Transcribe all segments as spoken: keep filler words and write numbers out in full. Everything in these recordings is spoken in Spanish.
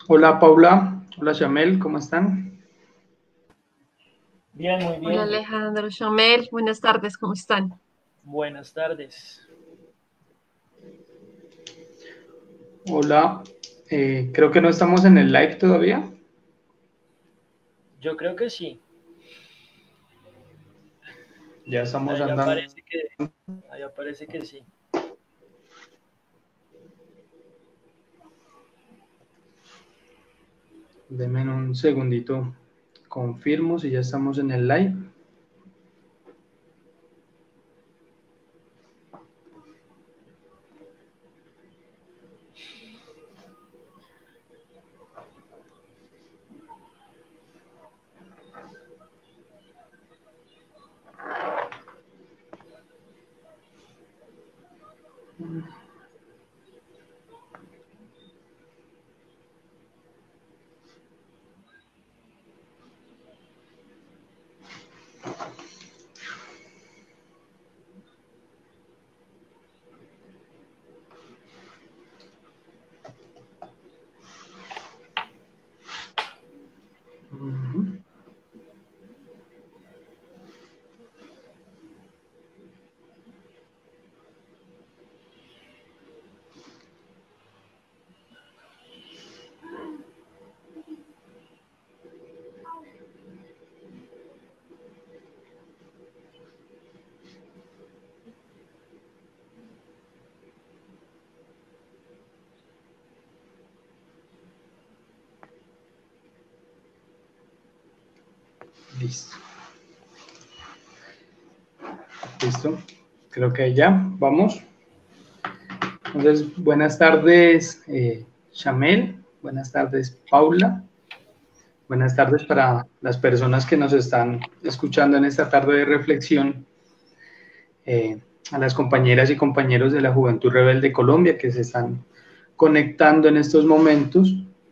Hola Paula, hola Shamel, ¿cómo están? Bien, muy Hola bien. Alejandro, Chamel, buenas tardes, ¿cómo están? Buenas tardes. Hola, eh, creo que no estamos en el live todavía. Yo creo que sí. Ya estamos Ahí andando. aparece que, ahí aparece que sí. Denme un segundito, confirmo si ya estamos en el live. Ujú. Listo, listo. Creo que ya vamos. Entonces, buenas tardes, eh, Shamel. Buenas tardes, Paula. Buenas tardes para las personas que nos están escuchando en esta tarde de reflexión. Eh, a las compañeras y compañeros de la Juventud Rebelde Colombia que se están conectando en estos momentos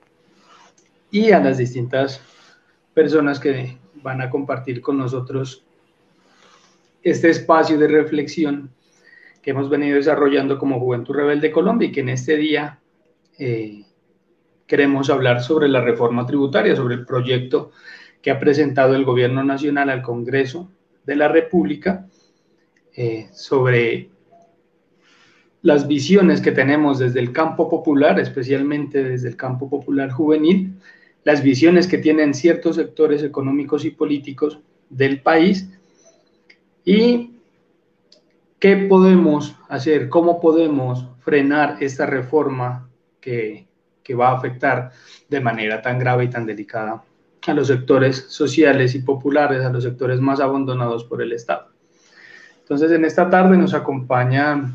y a las distintas personas que van a compartir con nosotros este espacio de reflexión que hemos venido desarrollando como Juventud Rebelde Colombia y que en este día eh, queremos hablar sobre la reforma tributaria, sobre el proyecto que ha presentado el Gobierno Nacional al Congreso de la República, eh, sobre las visiones que tenemos desde el campo popular, especialmente desde el campo popular juvenil, las visiones que tienen ciertos sectores económicos y políticos del país y qué podemos hacer, cómo podemos frenar esta reforma que, que va a afectar de manera tan grave y tan delicada a los sectores sociales y populares, a los sectores más abandonados por el Estado. Entonces, en esta tarde nos acompaña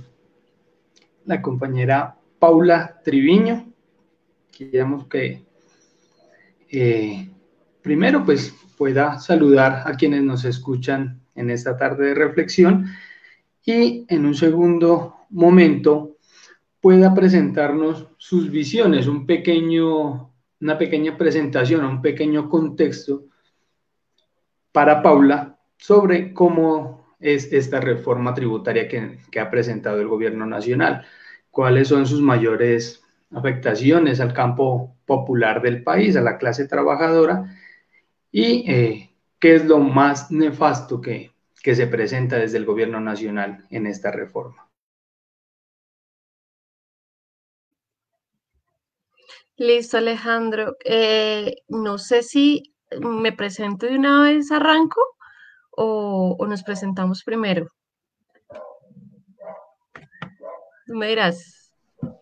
la compañera Paula Triviño. Queríamos que eh, primero pues pueda saludar a quienes nos escuchan en esta tarde de reflexión y en un segundo momento pueda presentarnos sus visiones, un pequeño, una pequeña presentación, un pequeño contexto para Paula sobre cómo es esta reforma tributaria que, que ha presentado el gobierno nacional, cuáles son sus mayores afectaciones al campo popular del país, a la clase trabajadora, y eh, qué es lo más nefasto que, que se presenta desde el gobierno nacional en esta reforma. Listo, Alejandro. Eh, no sé si me presento de una vez, arranco o, o nos presentamos primero. Tú me dirás.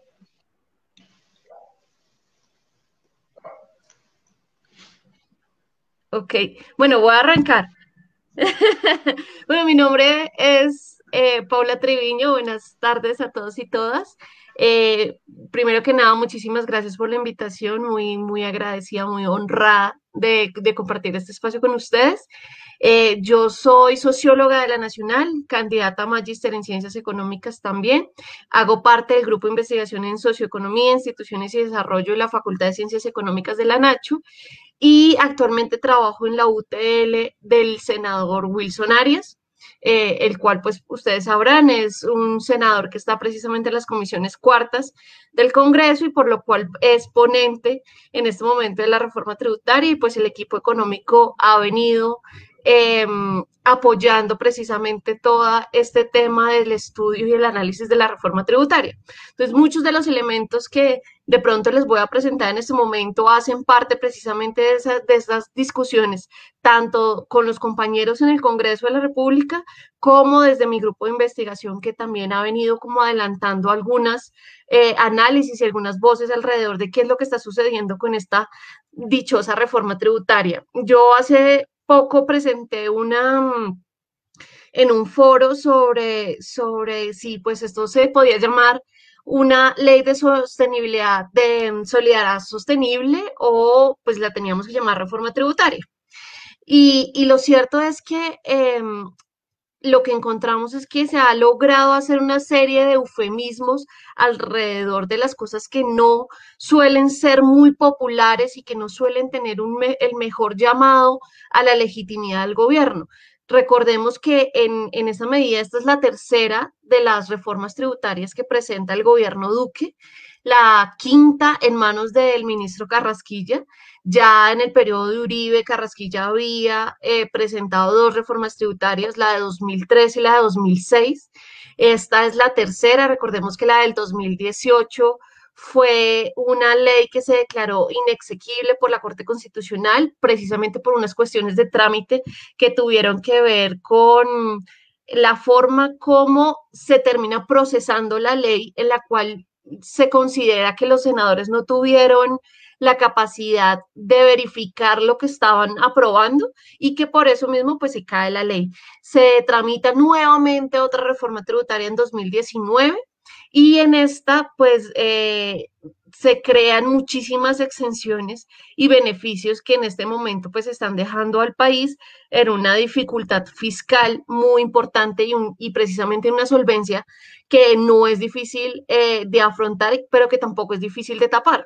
Ok, bueno, voy a arrancar. Bueno, mi nombre es eh, Paula Triviño. Buenas tardes a todos y todas. Eh, Primero que nada, muchísimas gracias por la invitación. Muy, muy agradecida, muy honrada de, de compartir este espacio con ustedes. Eh, yo soy socióloga de la Nacional, candidata a magíster en ciencias económicas también. Hago parte del grupo de investigación en socioeconomía, instituciones y desarrollo de la Facultad de Ciencias Económicas de la Nacho y actualmente trabajo en la U T L del senador Wilson Arias. eh, el cual pues ustedes sabrán es un senador que está precisamente en las comisiones cuartas del Congreso y por lo cual es ponente en este momento de la reforma tributaria y pues el equipo económico ha venido eh, apoyando precisamente todo este tema del estudio y el análisis de la reforma tributaria. Entonces, muchos de los elementos que de pronto les voy a presentar en este momento hacen parte precisamente de, esa, de esas discusiones, tanto con los compañeros en el Congreso de la República, como desde mi grupo de investigación, que también ha venido como adelantando algunas eh, análisis y algunas voces alrededor de qué es lo que está sucediendo con esta dichosa reforma tributaria. Yo hace poco presenté una en un foro sobre, sobre si pues esto se podía llamar una ley de sostenibilidad, de solidaridad sostenible o pues la teníamos que llamar reforma tributaria. Y, y lo cierto es que eh, lo que encontramos es que se ha logrado hacer una serie de eufemismos alrededor de las cosas que no suelen ser muy populares y que no suelen tener un me el mejor llamado a la legitimidad del gobierno. Recordemos que en, en esa medida esta es la tercera de las reformas tributarias que presenta el gobierno Duque, la quinta en manos del ministro Carrasquilla. Ya en el periodo de Uribe, Carrasquilla había eh, presentado dos reformas tributarias, la de dos mil tres y la de dos mil seis. Esta es la tercera, recordemos que la del dos mil dieciocho fue una ley que se declaró inexequible por la Corte Constitucional, precisamente por unas cuestiones de trámite que tuvieron que ver con la forma como se termina procesando la ley, en la cual se considera que los senadores no tuvieron la capacidad de verificar lo que estaban aprobando y que por eso mismo pues se cae la ley. Se tramita nuevamente otra reforma tributaria en dos mil diecinueve y en esta pues eh, se crean muchísimas exenciones y beneficios que en este momento pues están dejando al país en una dificultad fiscal muy importante y, un, y precisamente una solvencia que no es difícil eh, de afrontar, pero que tampoco es difícil de tapar.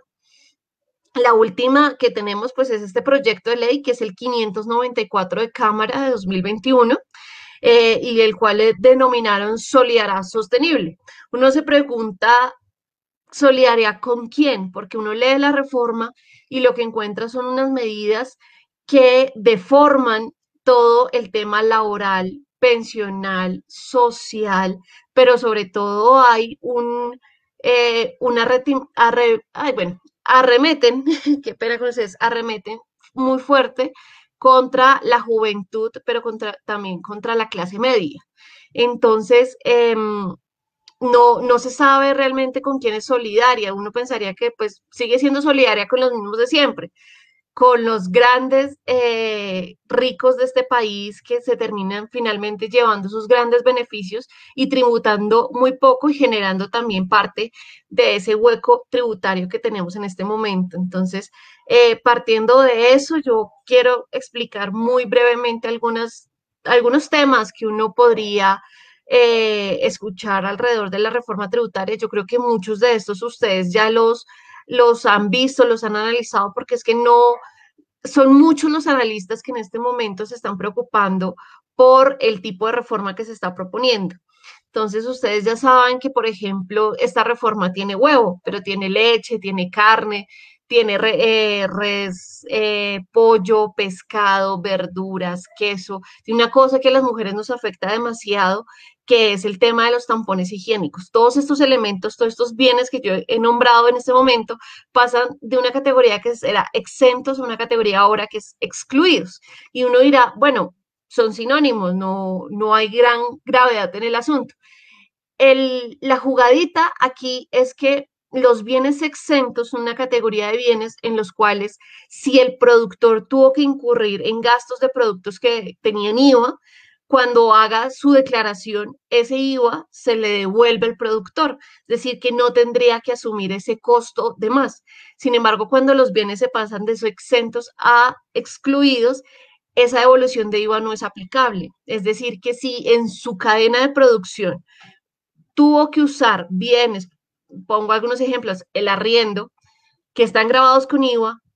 La última que tenemos pues es este proyecto de ley que es el quinientos noventa y cuatro de Cámara de dos mil veintiuno eh, y el cual le denominaron Solidaridad Sostenible. Uno se pregunta, ¿solidaridad con quién? Porque uno lee la reforma y lo que encuentra son unas medidas que deforman todo el tema laboral, pensional, social, pero sobre todo hay un, eh, una arre, ay, bueno, arremeten, qué pena con ustedes, arremeten muy fuerte contra la juventud, pero contra, también contra la clase media. Entonces, eh, no, no se sabe realmente con quién es solidaria. Uno pensaría que pues sigue siendo solidaria con los mismos de siempre, con los grandes eh, ricos de este país que se terminan finalmente llevando sus grandes beneficios y tributando muy poco y generando también parte de ese hueco tributario que tenemos en este momento. Entonces, eh, partiendo de eso, yo quiero explicar muy brevemente algunas, algunos temas que uno podría eh, escuchar alrededor de la reforma tributaria. Yo creo que muchos de estos ustedes ya los los han visto, los han analizado, porque es que no, son muchos los analistas que en este momento se están preocupando por el tipo de reforma que se está proponiendo. Entonces, ustedes ya saben que, por ejemplo, esta reforma tiene huevo, pero tiene leche, tiene carne, tiene re, eh, res, eh, pollo, pescado, verduras, queso. Y una cosa que a las mujeres nos afecta demasiado, que es el tema de los tampones higiénicos. Todos estos elementos, todos estos bienes que yo he nombrado en este momento, pasan de una categoría que era exentos a una categoría ahora que es excluidos. Y uno dirá, bueno, son sinónimos, no, no hay gran gravedad en el asunto. El, la jugadita aquí es que los bienes exentos son una categoría de bienes en los cuales si el productor tuvo que incurrir en gastos de productos que tenían I V A, cuando haga su declaración, ese I V A se le devuelve al productor, es decir, que no tendría que asumir ese costo de más. Sin embargo, cuando los bienes se pasan de esos exentos a excluidos, esa devolución de I V A no es aplicable. Es decir, que si en su cadena de producción tuvo que usar bienes, pongo algunos ejemplos, el arriendo, que están grabados con I V A,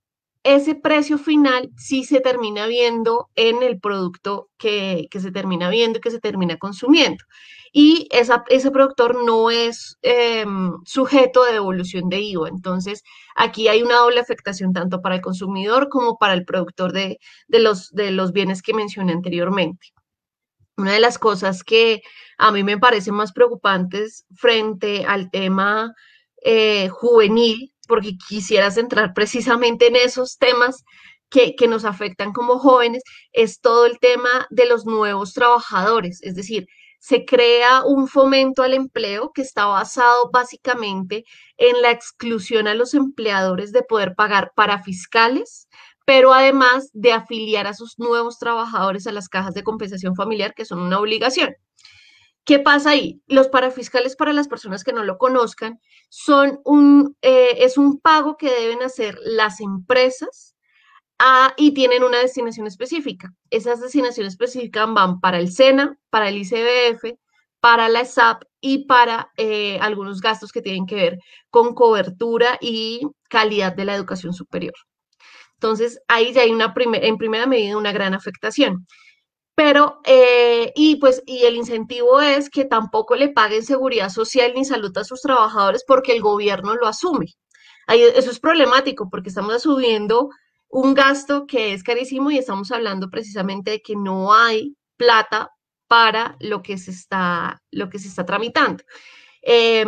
ese precio final sí se termina viendo en el producto que, que se termina viendo y que se termina consumiendo. Y esa, ese productor no es eh, sujeto de devolución de I V A. Entonces, aquí hay una doble afectación tanto para el consumidor como para el productor de, de, los, de los bienes que mencioné anteriormente. Una de las cosas que a mí me parecen más preocupantes frente al tema eh, juvenil, porque quisiera centrar precisamente en esos temas que, que nos afectan como jóvenes, es todo el tema de los nuevos trabajadores. Es decir, se crea un fomento al empleo que está basado básicamente en la exclusión a los empleadores de poder pagar para fiscales, pero además de afiliar a sus nuevos trabajadores a las cajas de compensación familiar, que son una obligación. ¿Qué pasa ahí? Los parafiscales, para las personas que no lo conozcan, son un, eh, es un pago que deben hacer las empresas a, y tienen una destinación específica. Esas destinaciones específicas van para el SENA, para el I C B F, para la ESAP y para eh, algunos gastos que tienen que ver con cobertura y calidad de la educación superior. Entonces, ahí ya hay una primer, en primera medida una gran afectación. Pero, eh, y pues, y el incentivo es que tampoco le paguen seguridad social ni salud a sus trabajadores porque el gobierno lo asume. Ahí, eso es problemático porque estamos asumiendo un gasto que es carísimo y estamos hablando precisamente de que no hay plata para lo que se está, lo que se está tramitando. Eh,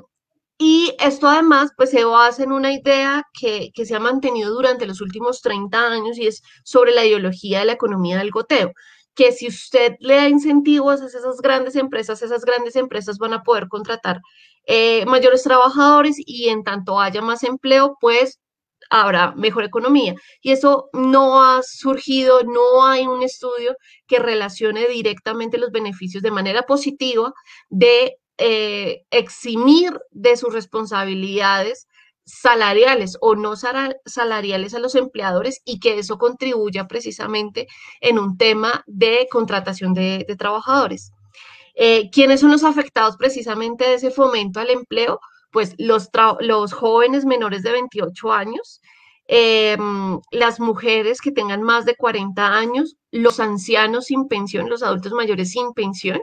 y esto además pues se basa en una idea que, que se ha mantenido durante los últimos treinta años y es sobre la ideología de la economía del goteo, que si usted le da incentivos a esas grandes empresas, esas grandes empresas van a poder contratar eh, mayores trabajadores y en tanto haya más empleo, pues habrá mejor economía. Y eso no ha surgido, no hay un estudio que relacione directamente los beneficios de manera positiva de eh, eximir de sus responsabilidades salariales o no salariales a los empleadores y que eso contribuya precisamente en un tema de contratación de, de trabajadores. Eh, ¿Quiénes son los afectados precisamente de ese fomento al empleo? Pues los, los jóvenes menores de veintiocho años, eh, las mujeres que tengan más de cuarenta años, los ancianos sin pensión, los adultos mayores sin pensión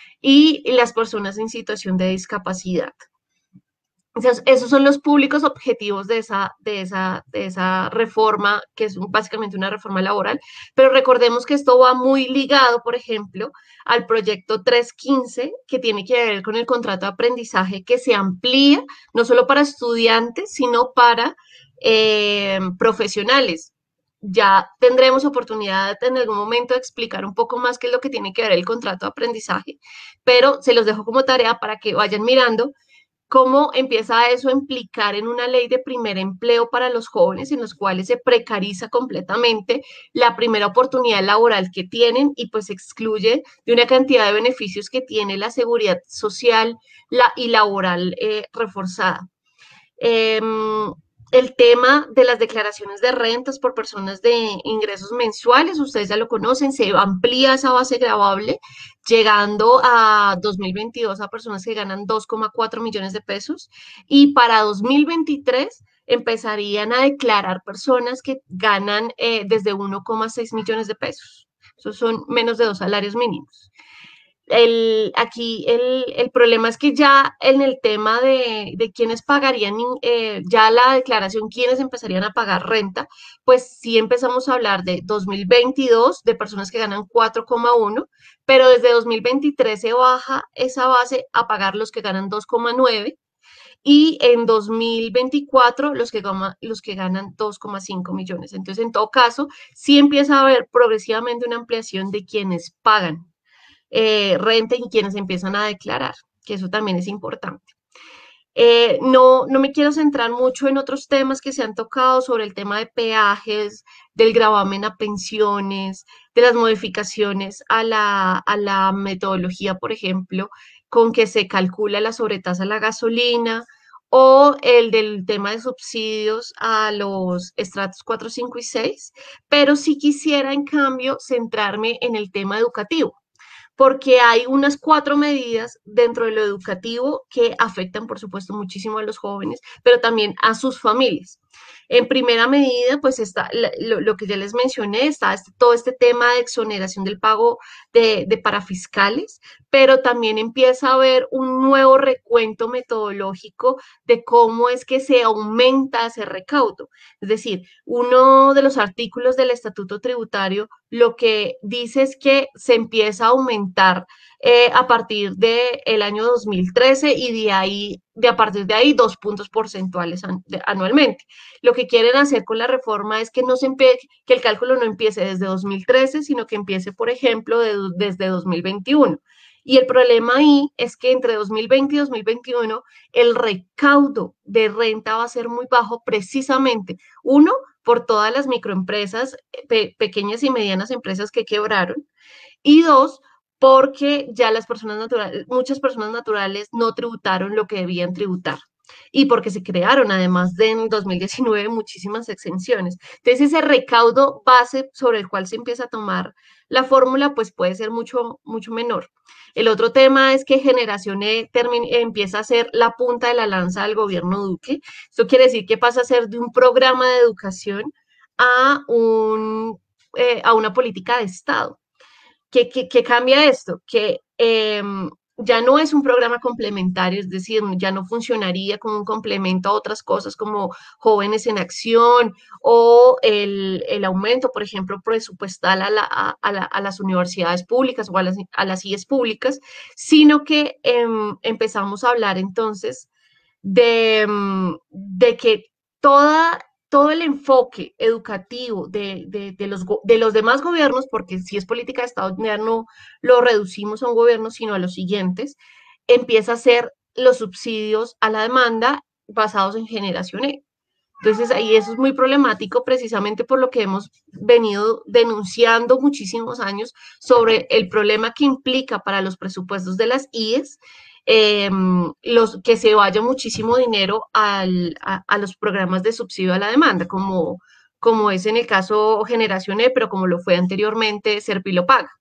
y las personas en situación de discapacidad. Entonces, esos son los públicos objetivos de esa, de, esa, de esa reforma, que es básicamente una reforma laboral, pero recordemos que esto va muy ligado, por ejemplo, al proyecto trescientos quince, que tiene que ver con el contrato de aprendizaje, que se amplía no solo para estudiantes, sino para eh, profesionales. Ya tendremos oportunidad en algún momento de explicar un poco más qué es lo que tiene que ver el contrato de aprendizaje, pero se los dejo como tarea para que vayan mirando cómo empieza eso a implicar en una ley de primer empleo para los jóvenes en los cuales se precariza completamente la primera oportunidad laboral que tienen y pues excluye de una cantidad de beneficios que tiene la seguridad social la, y laboral eh, reforzada. Eh, el tema de las declaraciones de rentas por personas de ingresos mensuales, ustedes ya lo conocen, se amplía esa base gravable, llegando a dos mil veintidós a personas que ganan dos coma cuatro millones de pesos y para dos mil veintitrés empezarían a declarar personas que ganan eh, desde uno coma seis millones de pesos. Esos son menos de dos salarios mínimos. El, aquí el, el, problema es que ya en el tema de, de quienes pagarían eh, ya la declaración, quienes empezarían a pagar renta, pues sí empezamos a hablar de dos mil veintidós, de personas que ganan cuatro coma uno, pero desde dos mil veintitrés se baja esa base a pagar los que ganan dos coma nueve y en dos mil veinticuatro los que, los que ganan dos coma cinco millones. Entonces, en todo caso, sí empieza a haber progresivamente una ampliación de quienes pagan Eh, renta y quienes empiezan a declarar, que eso también es importante. Eh, no, no me quiero centrar mucho en otros temas que se han tocado sobre el tema de peajes, del gravamen a pensiones, de las modificaciones a la, a la metodología, por ejemplo, con que se calcula la sobretasa a la gasolina, o el del tema de subsidios a los estratos cuatro, cinco y seis, pero sí quisiera, en cambio, centrarme en el tema educativo, porque hay unas cuatro medidas dentro de lo educativo que afectan, por supuesto, muchísimo a los jóvenes, pero también a sus familias. En primera medida, pues está la- lo, lo que ya les mencioné, está este- todo este tema de exoneración del pago de, de parafiscales, pero también empieza a haber un nuevo recuento metodológico de cómo es que se aumenta ese recaudo. Es decir, uno de los artículos del Estatuto Tributario lo que dice es que se empieza a aumentar eh, a partir del año dos mil trece y de ahí, de a partir de ahí, dos puntos porcentuales an- de- anualmente. Lo que quieren hacer con la reforma es que, no se empie- que el cálculo no empiece desde dos mil trece, sino que empiece, por ejemplo, de- desde dos mil veintiuno. Y el problema ahí es que entre dos mil veinte y dos mil veintiuno el recaudo de renta va a ser muy bajo precisamente, uno, por todas las microempresas, pe- pequeñas y medianas empresas que quebraron, y dos, porque ya las personas naturales, muchas personas naturales no tributaron lo que debían tributar. Y porque se crearon, además de en dos mil diecinueve, muchísimas exenciones. Entonces, ese recaudo base sobre el cual se empieza a tomar la fórmula, pues puede ser mucho, mucho menor. El otro tema es que Generación E termi- empieza a ser la punta de la lanza del gobierno Duque. Esto quiere decir que pasa a ser de un programa de educación a, un, eh, a una política de Estado. ¿Qué, qué, qué cambia esto? Que eh, ya no es un programa complementario, es decir, ya no funcionaría como un complemento a otras cosas como jóvenes en acción o el, el aumento, por ejemplo, presupuestal a, la, a, a, la, a, las universidades públicas o a las, a las I E S públicas, sino que eh, empezamos a hablar entonces de, mm, de que toda, todo el enfoque educativo de, de, de los, de los demás gobiernos, porque si es política de Estado, ya no lo reducimos a un gobierno, sino a los siguientes, empieza a ser los subsidios a la demanda basados en generación E. Entonces, ahí eso es muy problemático precisamente por lo que hemos venido denunciando muchísimos años sobre el problema que implica para los presupuestos de las I E S eh, los, que se vaya muchísimo dinero al, a, a, los programas de subsidio a la demanda, como, como es en el caso Generación E, pero como lo fue anteriormente Servilo Paga.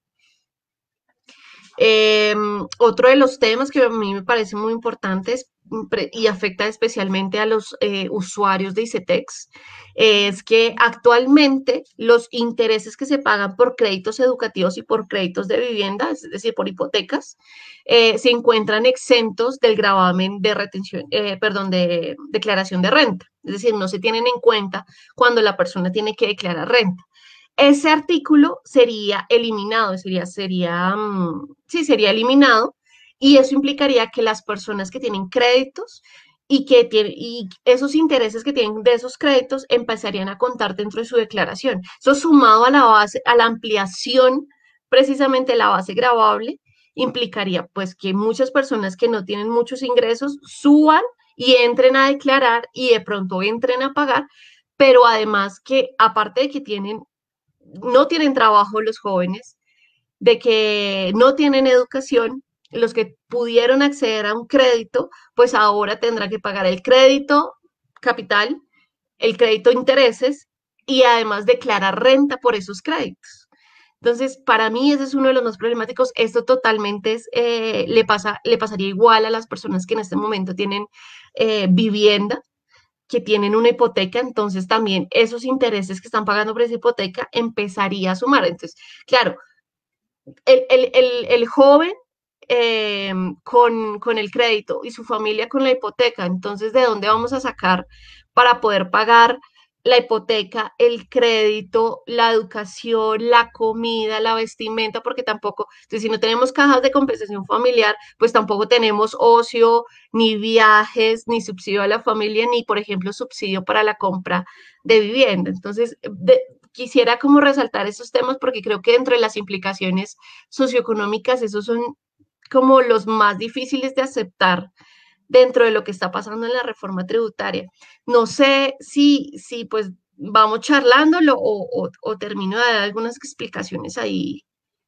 Eh, otro de los temas que a mí me parece muy importantes y afecta especialmente a los eh, usuarios de ICETEX es que actualmente los intereses que se pagan por créditos educativos y por créditos de vivienda, es decir, por hipotecas, eh, se encuentran exentos del gravamen de retención, eh, perdón, de declaración de renta. Es decir, no se tienen en cuenta cuando la persona tiene que declarar renta. Ese artículo sería eliminado, sería, sería, um, sí, sería eliminado y eso implicaría que las personas que tienen créditos y que tienen, y esos intereses que tienen de esos créditos empezarían a contar dentro de su declaración. Eso sumado a la base, a la ampliación precisamente de la base gravable, implicaría pues que muchas personas que no tienen muchos ingresos suban y entren a declarar y de pronto entren a pagar, pero además que aparte de que tienen no tienen trabajo los jóvenes, de que no tienen educación, los que pudieron acceder a un crédito, pues ahora tendrán que pagar el crédito capital, el crédito intereses y además declarar renta por esos créditos. Entonces, para mí ese es uno de los más problemáticos. Esto totalmente es, eh, le, pasa, le pasaría igual a las personas que en este momento tienen eh, vivienda, que tienen una hipoteca, entonces también esos intereses que están pagando por esa hipoteca empezaría a sumar. Entonces, claro, el, el, el, el joven eh, con, con el crédito y su familia con la hipoteca, entonces, ¿de dónde vamos a sacar para poder pagar la hipoteca, el crédito, la educación, la comida, la vestimenta? Porque tampoco, entonces, si no tenemos cajas de compensación familiar, pues tampoco tenemos ocio, ni viajes, ni subsidio a la familia, ni, por ejemplo, subsidio para la compra de vivienda. Entonces, de, quisiera como resaltar esos temas porque creo que entre las implicaciones socioeconómicas, esos son como los más difíciles de aceptar dentro de lo que está pasando en la reforma tributaria. No sé si, si pues vamos charlándolo o, o, o termino de dar algunas explicaciones ahí,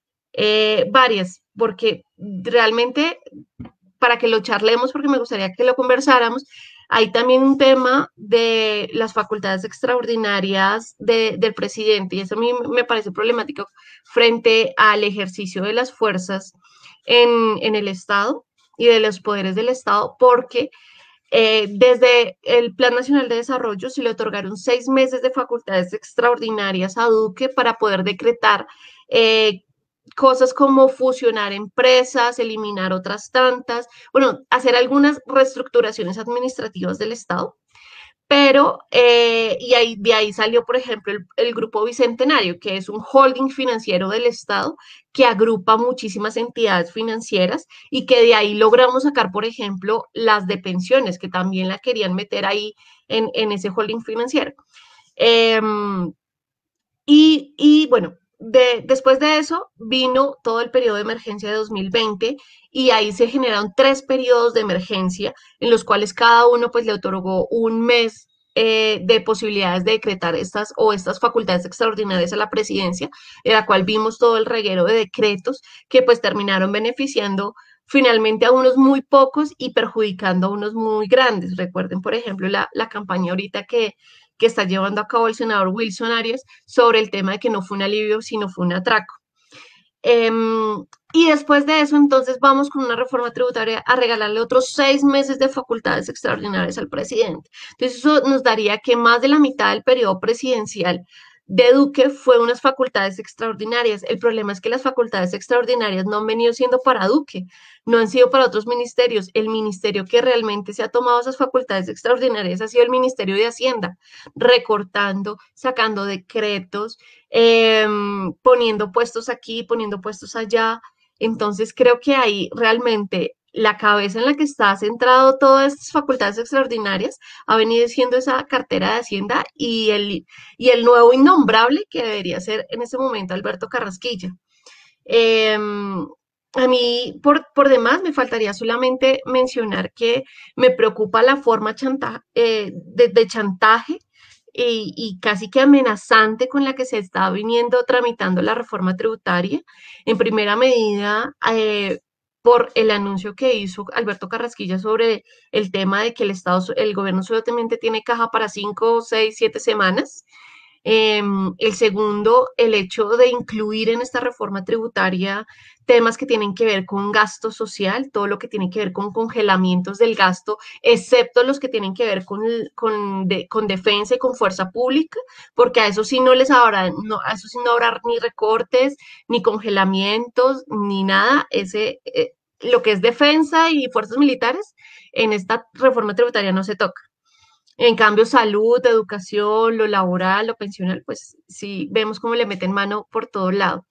eh, varias, porque realmente para que lo charlemos, porque me gustaría que lo conversáramos, hay también un tema de las facultades extraordinarias de, del presidente, y eso a mí me parece problemático frente al ejercicio de las fuerzas en, en el Estado y de los poderes del Estado, porque Eh, desde el Plan Nacional de Desarrollo se le otorgaron seis meses de facultades extraordinarias a Duque para poder decretar eh, cosas como fusionar empresas, eliminar otras tantas, bueno, hacer algunas reestructuraciones administrativas del Estado. Pero, eh, y ahí, de ahí salió, por ejemplo, el, el Grupo Bicentenario, que es un holding financiero del Estado que agrupa muchísimas entidades financieras y que de ahí logramos sacar, por ejemplo, las de pensiones, que también la querían meter ahí en, en ese holding financiero. Eh, y, y, bueno, de, después de eso vino todo el periodo de emergencia de dos mil veinte y ahí se generaron tres periodos de emergencia en los cuales cada uno pues le otorgó un mes eh, de posibilidades de decretar estas o estas facultades extraordinarias a la presidencia, en la cual vimos todo el reguero de decretos que pues terminaron beneficiando finalmente a unos muy pocos y perjudicando a unos muy grandes. Recuerden, por ejemplo, la, la campaña ahorita que, que está llevando a cabo el senador Wilson Arias sobre el tema de que no fue un alivio, sino fue un atraco. Eh, y después de eso, entonces vamos con una reforma tributaria a regalarle otros seis meses de facultades extraordinarias al presidente. Entonces eso nos daría que más de la mitad del periodo presidencial de Duque fue unas facultades extraordinarias. El problema es que las facultades extraordinarias no han venido siendo para Duque, no han sido para otros ministerios. El ministerio que realmente se ha tomado esas facultades extraordinarias ha sido el Ministerio de Hacienda, recortando, sacando decretos, eh, poniendo puestos aquí, poniendo puestos allá. Entonces creo que ahí realmente la cabeza en la que está centrado todas estas facultades extraordinarias ha venido siendo esa cartera de Hacienda y el, y el nuevo innombrable que debería ser en ese momento Alberto Carrasquilla. Eh, a mí, por, por demás, me faltaría solamente mencionar que me preocupa la forma chanta, eh, de, de chantaje y, y, casi que amenazante con la que se está viniendo tramitando la reforma tributaria. En primera medida, eh, por el anuncio que hizo Alberto Carrasquilla sobre el tema de que el Estado, el gobierno solamente tiene caja para cinco, seis, siete semanas. Eh, el segundo, el hecho de incluir en esta reforma tributaria temas que tienen que ver con gasto social, todo lo que tiene que ver con congelamientos del gasto, excepto los que tienen que ver con, con, de, con defensa y con fuerza pública, porque a eso sí no les habrá, no, a eso sí no habrá ni recortes, ni congelamientos, ni nada. Ese, eh, lo que es defensa y fuerzas militares, en esta reforma tributaria no se toca. En cambio, salud, educación, lo laboral, lo pensional, pues sí vemos cómo le meten mano por todo lado.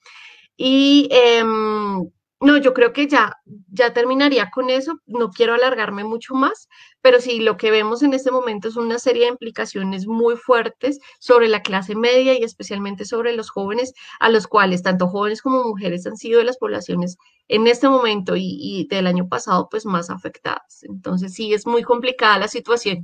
Y eh, no, yo creo que ya, ya terminaría con eso. No quiero alargarme mucho más, pero sí, lo que vemos en este momento es una serie de implicaciones muy fuertes sobre la clase media y especialmente sobre los jóvenes, a los cuales tanto jóvenes como mujeres han sido de las poblaciones en este momento y, y del año pasado, pues más afectadas. Entonces sí, es muy complicada la situación.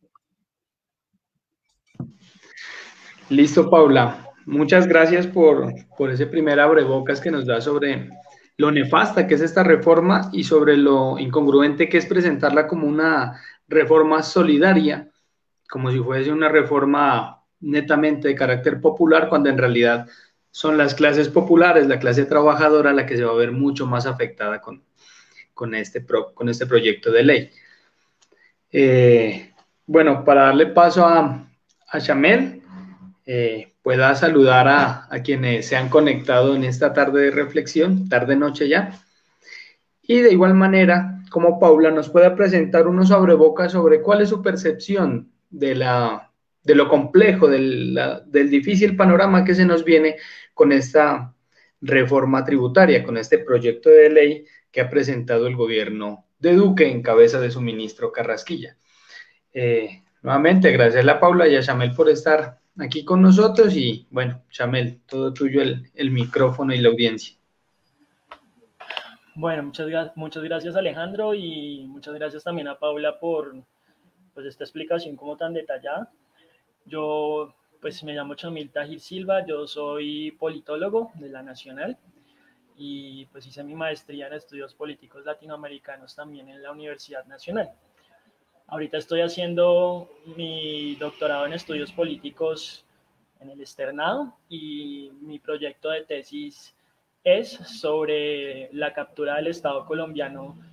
Listo, Paula. Muchas gracias por, por ese primer abrebocas que nos da sobre lo nefasta que es esta reforma y sobre lo incongruente que es presentarla como una reforma solidaria, como si fuese una reforma netamente de carácter popular, cuando en realidad son las clases populares, la clase trabajadora, la que se va a ver mucho más afectada con, con, este, pro, con este proyecto de ley. Eh, bueno, para darle paso a, a Chamel, eh, pueda saludar a, a quienes se han conectado en esta tarde de reflexión, tarde-noche ya, y de igual manera, como Paula nos pueda presentar unos abrebocas sobre cuál es su percepción de, la, de lo complejo, del, la, del difícil panorama que se nos viene con esta reforma tributaria, con este proyecto de ley que ha presentado el gobierno de Duque en cabeza de su ministro Carrasquilla. Eh, nuevamente, gracias a la Paula y a Chamel por estar aquí con nosotros y bueno, Chamel, todo tuyo el, el micrófono y la audiencia. Bueno, muchas, muchas gracias Alejandro y muchas gracias también a Paula por pues, esta explicación como tan detallada. Yo pues me llamo Chamil Tajir Silva, yo soy politólogo de la Nacional y pues hice mi maestría en estudios políticos latinoamericanos también en la Universidad Nacional. Ahorita estoy haciendo mi doctorado en estudios políticos en el externado y mi proyecto de tesis es sobre la captura del Estado colombiano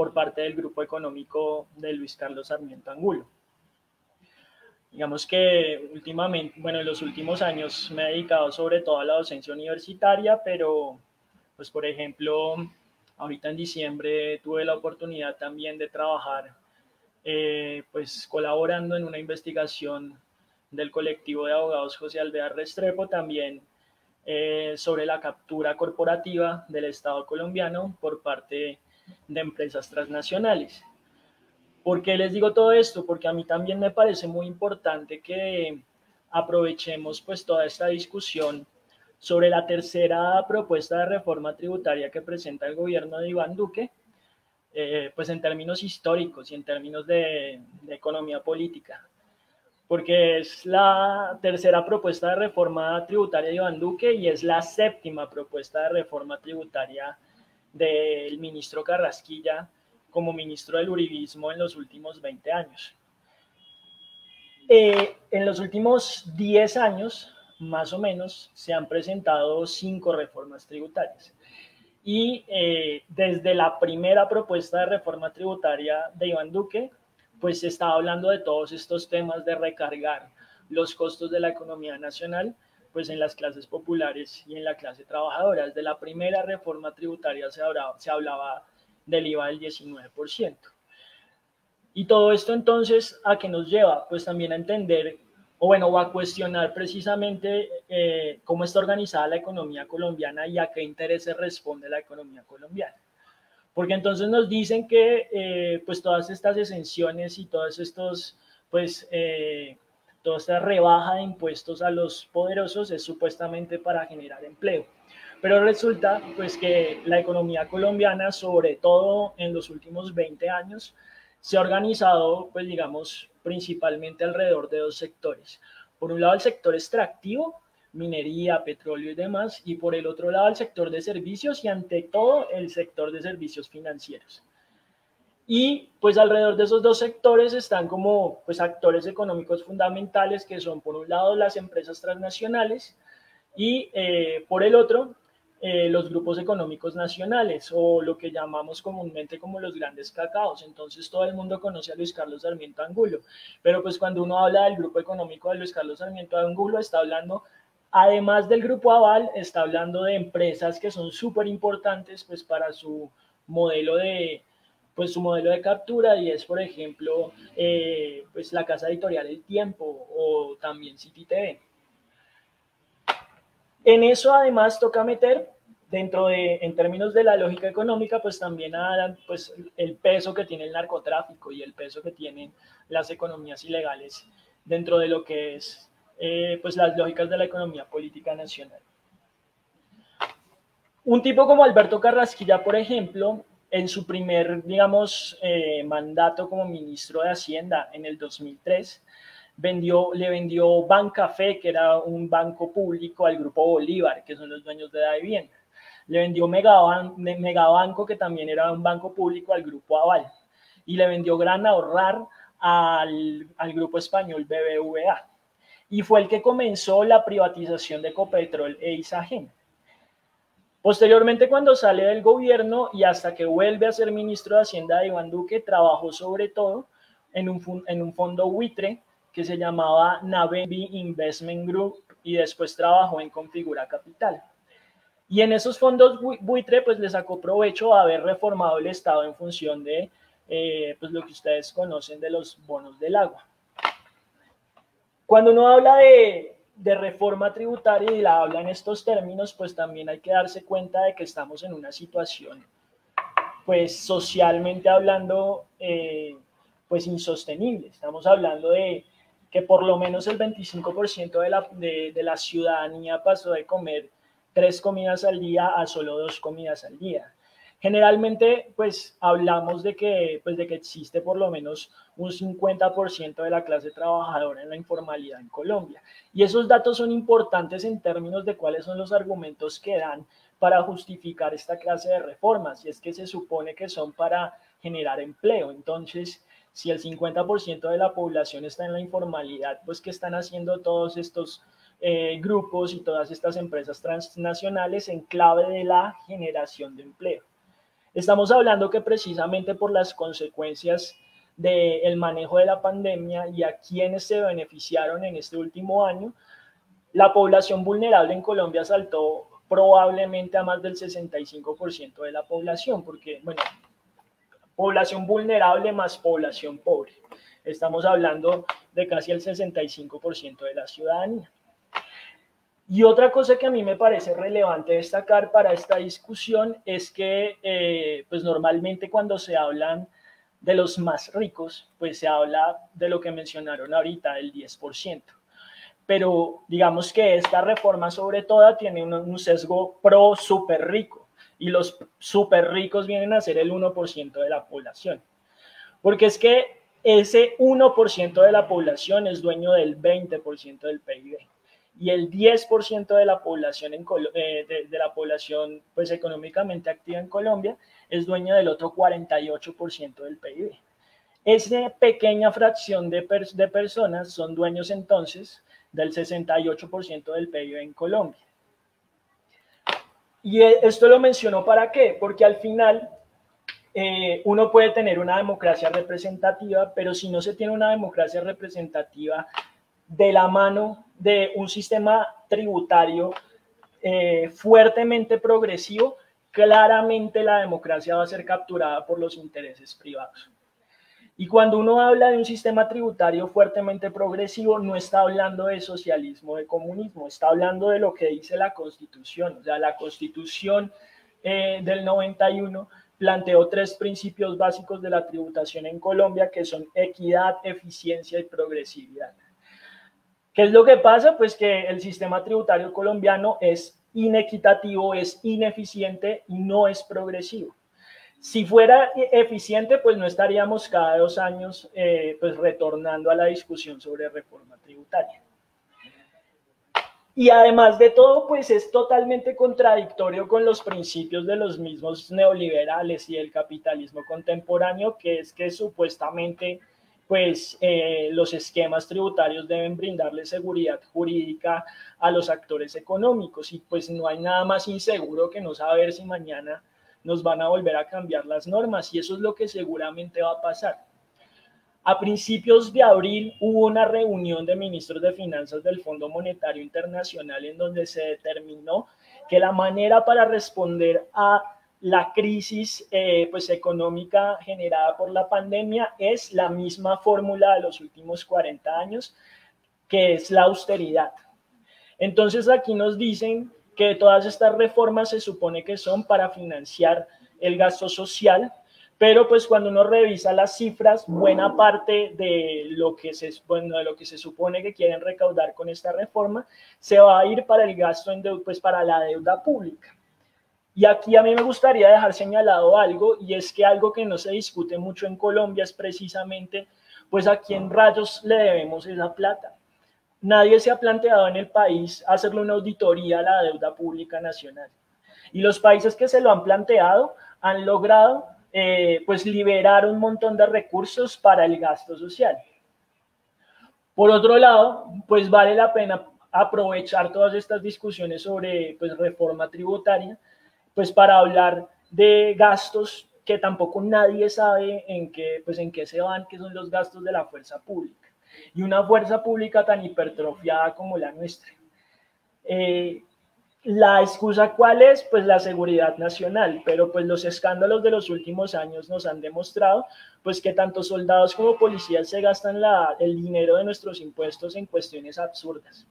por parte del grupo económico de Luis Carlos Sarmiento Angulo. Digamos que últimamente, bueno, en los últimos años me he dedicado sobre todo a la docencia universitaria, pero pues por ejemplo, ahorita en diciembre tuve la oportunidad también de trabajar eh, pues colaborando en una investigación del colectivo de abogados José Alvear Restrepo también eh, sobre la captura corporativa del Estado colombiano por parte de empresas transnacionales. ¿Por qué les digo todo esto? Porque a mí también me parece muy importante que aprovechemos pues toda esta discusión sobre la tercera propuesta de reforma tributaria que presenta el gobierno de Iván Duque, eh, pues en términos históricos y en términos de, de economía política, porque es la tercera propuesta de reforma tributaria de Iván Duque y es la séptima propuesta de reforma tributaria del ministro Carrasquilla como ministro del uribismo en los últimos veinte años. Eh, en los últimos diez años, más o menos, se han presentado cinco reformas tributarias. Y eh, desde la primera propuesta de reforma tributaria de Iván Duque, pues se estaba hablando de todos estos temas de recargar los costos de la economía nacional, pues en las clases populares y en la clase trabajadora. Desde la primera reforma tributaria se hablaba, se hablaba del I V A del diecinueve por ciento. Y todo esto entonces, ¿a qué nos lleva? Pues también a entender, o bueno, a cuestionar precisamente eh, cómo está organizada la economía colombiana y a qué intereses responde la economía colombiana. Porque entonces nos dicen que eh, pues todas estas exenciones y todos estos, pues, eh, toda esta rebaja de impuestos a los poderosos es supuestamente para generar empleo. Pero resulta pues que la economía colombiana, sobre todo en los últimos veinte años, se ha organizado, pues digamos, principalmente alrededor de dos sectores. Por un lado, el sector extractivo, minería, petróleo y demás, y por el otro lado, el sector de servicios y ante todo el sector de servicios financieros. Y pues alrededor de esos dos sectores están como pues actores económicos fundamentales que son por un lado las empresas transnacionales y eh, por el otro eh, los grupos económicos nacionales o lo que llamamos comúnmente como los grandes cacaos. Entonces todo el mundo conoce a Luis Carlos Sarmiento Angulo, pero pues cuando uno habla del grupo económico de Luis Carlos Sarmiento Angulo está hablando, además del grupo Aval, está hablando de empresas que son súper importantes pues para su modelo de pues su modelo de captura y es por ejemplo eh, pues la casa editorial El Tiempo o también City T V. En eso además toca meter dentro de, en términos de la lógica económica, pues también a, pues, el peso que tiene el narcotráfico y el peso que tienen las economías ilegales dentro de lo que es eh, pues las lógicas de la economía política nacional. Un tipo como Alberto Carrasquilla, por ejemplo, en su primer, digamos, eh, mandato como ministro de Hacienda en el dos mil tres, vendió, le vendió Bancafé, que era un banco público, al Grupo Bolívar, que son los dueños de la vivienda. Le vendió Megaban, Megabanco, que también era un banco público, al Grupo Aval. Y le vendió Gran Ahorrar al, al Grupo Español B B V A. Y fue el que comenzó la privatización de Ecopetrol e Isagen. Posteriormente, cuando sale del gobierno y hasta que vuelve a ser ministro de Hacienda de Iván Duque, trabajó sobre todo en un, en un fondo buitre que se llamaba Navevi Investment Group y después trabajó en Configura Capital. Y en esos fondos buitre pues le sacó provecho a haber reformado el Estado en función de eh, pues, lo que ustedes conocen de los bonos del agua. Cuando uno habla de, de reforma tributaria y la habla en estos términos, pues también hay que darse cuenta de que estamos en una situación, pues socialmente hablando, eh, pues insostenible. Estamos hablando de que por lo menos el veinticinco por ciento de la, de, de la ciudadanía pasó de comer tres comidas al día a solo dos comidas al día. Generalmente, pues hablamos de que, pues, de que existe por lo menos un cincuenta por ciento de la clase trabajadora en la informalidad en Colombia. Y esos datos son importantes en términos de cuáles son los argumentos que dan para justificar esta clase de reformas. Y es que se supone que son para generar empleo. Entonces, si el cincuenta por ciento de la población está en la informalidad, pues ¿qué están haciendo todos estos eh, grupos y todas estas empresas transnacionales en clave de la generación de empleo? Estamos hablando que precisamente por las consecuencias del manejo de la pandemia y a quienes se beneficiaron en este último año, la población vulnerable en Colombia saltó probablemente a más del sesenta y cinco por ciento de la población, porque, bueno, población vulnerable más población pobre. Estamos hablando de casi el sesenta y cinco por ciento de la ciudadanía. Y otra cosa que a mí me parece relevante destacar para esta discusión es que, eh, pues normalmente cuando se hablan de los más ricos, pues se habla de lo que mencionaron ahorita, el diez por ciento. Pero digamos que esta reforma sobre todo tiene un, un sesgo pro súper rico, y los súper ricos vienen a ser el uno por ciento de la población. Porque es que ese uno por ciento de la población es dueño del veinte por ciento del P I B. Y el diez por ciento de la población, en, eh, de, de la población pues, económicamente activa en Colombia es dueño del otro cuarenta y ocho por ciento del P I B. Esa pequeña fracción de, per, de personas son dueños entonces del sesenta y ocho por ciento del P I B en Colombia. Y esto lo menciono ¿para qué? Porque al final eh, uno puede tener una democracia representativa, pero si no se tiene una democracia representativa de la mano de un sistema tributario eh, fuertemente progresivo, claramente la democracia va a ser capturada por los intereses privados. Y cuando uno habla de un sistema tributario fuertemente progresivo, no está hablando de socialismo, de comunismo, está hablando de lo que dice la Constitución. O sea, la Constitución eh, del noventa y uno planteó tres principios básicos de la tributación en Colombia, que son equidad, eficiencia y progresividad. ¿Qué es lo que pasa? Pues que el sistema tributario colombiano es inequitativo, es ineficiente y no es progresivo. Si fuera eficiente, pues no estaríamos cada dos años eh, pues retornando a la discusión sobre reforma tributaria. Y además de todo, pues es totalmente contradictorio con los principios de los mismos neoliberales y el capitalismo contemporáneo, que es que supuestamente pues eh, los esquemas tributarios deben brindarle seguridad jurídica a los actores económicos, y pues no hay nada más inseguro que no saber si mañana nos van a volver a cambiar las normas, y eso es lo que seguramente va a pasar. A principios de abril hubo una reunión de ministros de finanzas del Fondo Monetario Internacional en donde se determinó que la manera para responder a la crisis eh, pues, económica generada por la pandemia es la misma fórmula de los últimos cuarenta años, que es la austeridad. Entonces aquí nos dicen que todas estas reformas se supone que son para financiar el gasto social, pero pues cuando uno revisa las cifras, buena parte de lo que se, bueno, de lo que se supone que quieren recaudar con esta reforma se va a ir para el gasto, en deuda, pues para la deuda pública. Y aquí a mí me gustaría dejar señalado algo, y es que algo que no se discute mucho en Colombia es precisamente, pues a quién rayos le debemos esa plata. Nadie se ha planteado en el país hacerle una auditoría a la deuda pública nacional. Y los países que se lo han planteado han logrado eh, pues liberar un montón de recursos para el gasto social. Por otro lado, pues vale la pena aprovechar todas estas discusiones sobre pues, reforma tributaria, pues para hablar de gastos que tampoco nadie sabe en qué, pues, en qué se van, que son los gastos de la fuerza pública. Y una fuerza pública tan hipertrofiada como la nuestra. Eh, la excusa ¿cuál es? Pues la seguridad nacional, pero pues los escándalos de los últimos años nos han demostrado pues que tanto soldados como policías se gastan la, el dinero de nuestros impuestos en cuestiones absurdas.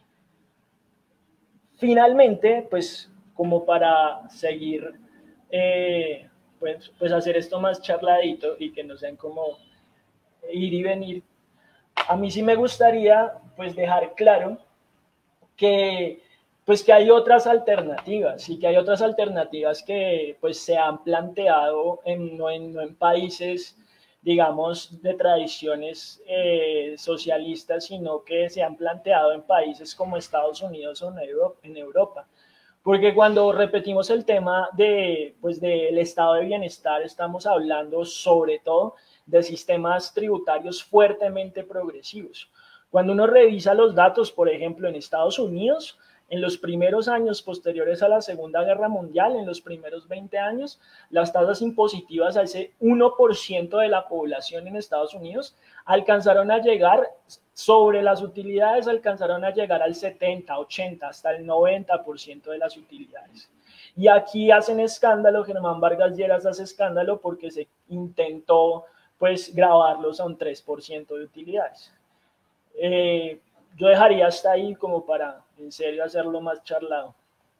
Finalmente, pues como para seguir, eh, pues, pues hacer esto más charladito y que no sean como ir y venir, a mí sí me gustaría pues dejar claro que pues que hay otras alternativas y que hay otras alternativas que pues se han planteado en, no, en, no en países digamos de tradiciones eh, socialistas, sino que se han planteado en países como Estados Unidos o en Europa. Porque cuando repetimos el tema de, pues, del estado de bienestar, estamos hablando sobre todo de sistemas tributarios fuertemente progresivos. Cuando uno revisa los datos, por ejemplo, en Estados Unidos, En los primeros años posteriores a la Segunda Guerra Mundial, en los primeros veinte años, las tasas impositivas a ese uno por ciento de la población en Estados Unidos alcanzaron a llegar, sobre las utilidades, alcanzaron a llegar al setenta, ochenta, hasta el noventa por ciento de las utilidades. Y aquí hacen escándalo, Germán Vargas Lleras hace escándalo porque se intentó pues grabarlos a un tres por ciento de utilidades. Eh, yo dejaría hasta ahí como para en serio hacerlo más charlado.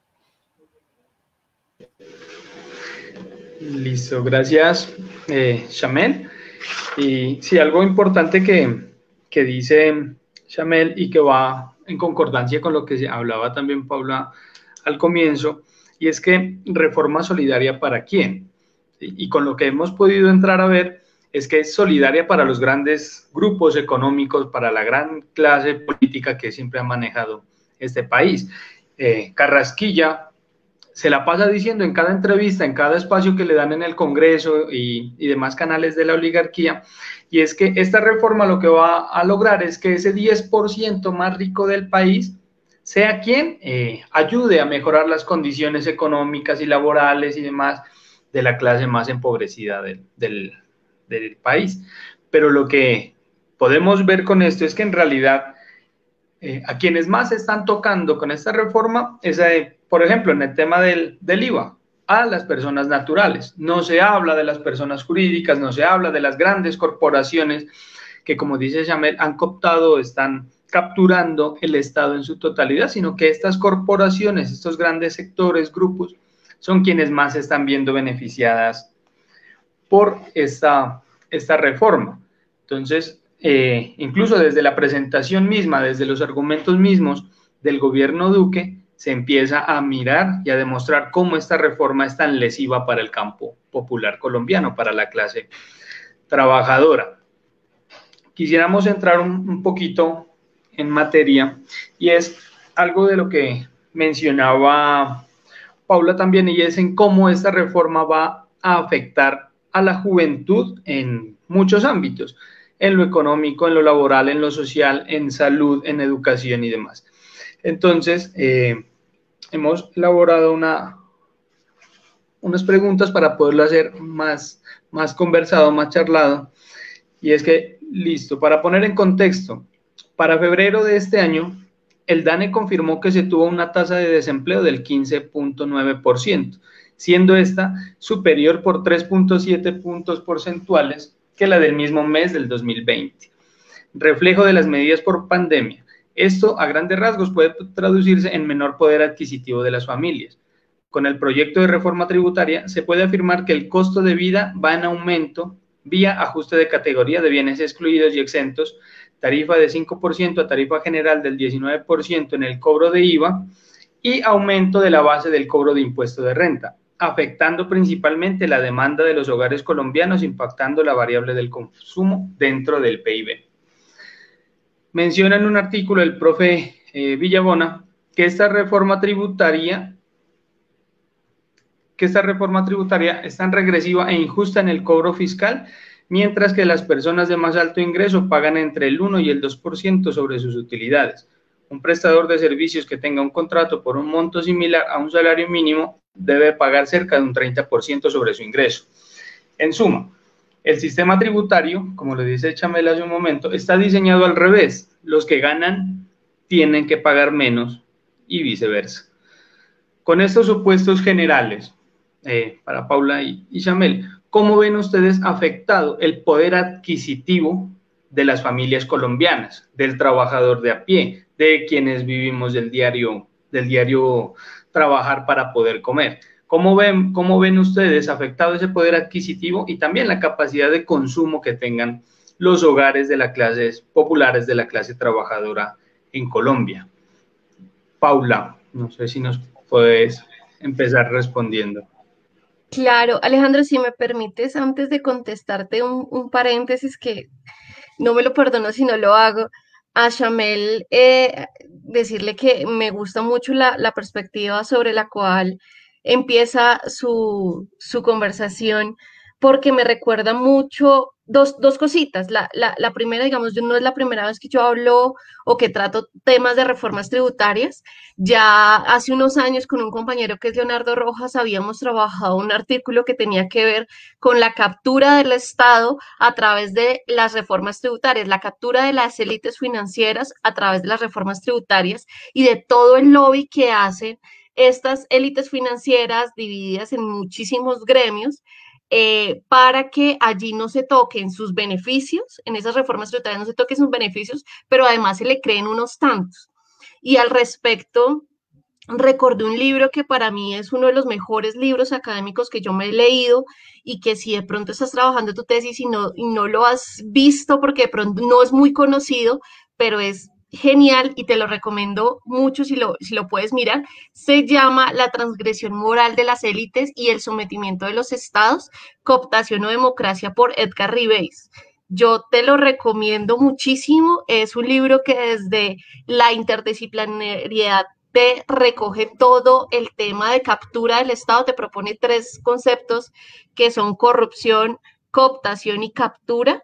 Listo, gracias, eh, Shamel. Y sí, algo importante que, que dice Shamel y que va en concordancia con lo que se hablaba también Paula al comienzo, y es que reforma solidaria para quién. Y, y con lo que hemos podido entrar a ver es que es solidaria para los grandes grupos económicos, para la gran clase política que siempre ha manejado este país. Eh, Carrasquilla se la pasa diciendo en cada entrevista, en cada espacio que le dan en el Congreso y, y demás canales de la oligarquía, y es que esta reforma lo que va a lograr es que ese diez por ciento más rico del país sea quien eh, ayude a mejorar las condiciones económicas y laborales y demás de la clase más empobrecida del, del, del país. Pero lo que podemos ver con esto es que en realidad eh, a quienes más están tocando con esta reforma es, eh, por ejemplo, en el tema del, del I V A, a las personas naturales. No se habla de las personas jurídicas, no se habla de las grandes corporaciones que, como dice Shamel, han cooptado, están capturando el Estado en su totalidad, sino que estas corporaciones, estos grandes sectores, grupos, son quienes más se están viendo beneficiadas por esta, esta reforma. Entonces, eh, incluso desde la presentación misma, desde los argumentos mismos del gobierno Duque, se empieza a mirar y a demostrar cómo esta reforma es tan lesiva para el campo popular colombiano, para la clase trabajadora. Quisiéramos entrar un, un poquito en materia, y es algo de lo que mencionaba Paula también, y es en cómo esta reforma va a afectar a la juventud en muchos ámbitos, en lo económico, en lo laboral, en lo social, en salud, en educación y demás. Entonces, eh, hemos elaborado una, unas preguntas para poderlo hacer más, más conversado, más charlado, y es que, listo, para poner en contexto, para febrero de este año, el DANE confirmó que se tuvo una tasa de desempleo del quince punto nueve por ciento, siendo esta superior por tres punto siete puntos porcentuales que la del mismo mes del dos mil veinte. Reflejo de las medidas por pandemia. Esto, a grandes rasgos, puede traducirse en menor poder adquisitivo de las familias. Con el proyecto de reforma tributaria, se puede afirmar que el costo de vida va en aumento vía ajuste de categoría de bienes excluidos y exentos, tarifa de cinco por ciento a tarifa general del diecinueve por ciento en el cobro de I V A y aumento de la base del cobro de impuesto de renta, afectando principalmente la demanda de los hogares colombianos, impactando la variable del consumo dentro del P I B. Menciona en un artículo el profe eh, Villabona que esta reforma tributaria que esta reforma tributaria es tan regresiva e injusta en el cobro fiscal, mientras que las personas de más alto ingreso pagan entre el uno y el dos por ciento sobre sus utilidades. Un prestador de servicios que tenga un contrato por un monto similar a un salario mínimo debe pagar cerca de un treinta por ciento sobre su ingreso. En suma, el sistema tributario, como le dice Shamel hace un momento, está diseñado al revés. Los que ganan tienen que pagar menos y viceversa. Con estos supuestos generales, eh, para Paula y, y Shamel, ¿cómo ven ustedes afectado el poder adquisitivo de las familias colombianas, del trabajador de a pie, de quienes vivimos del diario, del diario trabajar para poder comer? ¿Cómo ven, cómo ven ustedes afectado ese poder adquisitivo y también la capacidad de consumo que tengan los hogares de las clases populares, de la clase trabajadora en Colombia? Paula, no sé si nos puedes empezar respondiendo. Claro, Alejandro, si me permites, antes de contestarte un, un paréntesis que no me lo perdono si no lo hago, a Shamel eh, decirle que me gusta mucho la, la perspectiva sobre la cual empieza su, su conversación, porque me recuerda mucho dos, dos cositas. La, la, la primera, digamos, yo no es la primera vez que yo hablo o que trato temas de reformas tributarias. Ya hace unos años con un compañero que es Leonardo Rojas habíamos trabajado un artículo que tenía que ver con la captura del Estado a través de las reformas tributarias, la captura de las élites financieras a través de las reformas tributarias y de todo el lobby que hacen estas élites financieras divididas en muchísimos gremios, eh, para que allí no se toquen sus beneficios, en esas reformas tributarias no se toquen sus beneficios, pero además se le creen unos tantos. Y al respecto, recordé un libro que para mí es uno de los mejores libros académicos que yo me he leído y que si de pronto estás trabajando tu tesis y no, y no lo has visto porque de pronto no es muy conocido, pero es genial y te lo recomiendo mucho si lo, si lo puedes mirar, se llama La transgresión moral de las élites y el sometimiento de los estados, cooptación o democracia por Edgar Ribes. Yo te lo recomiendo muchísimo, es un libro que desde la interdisciplinariedad te recoge todo el tema de captura del Estado, te propone tres conceptos que son corrupción, cooptación y captura.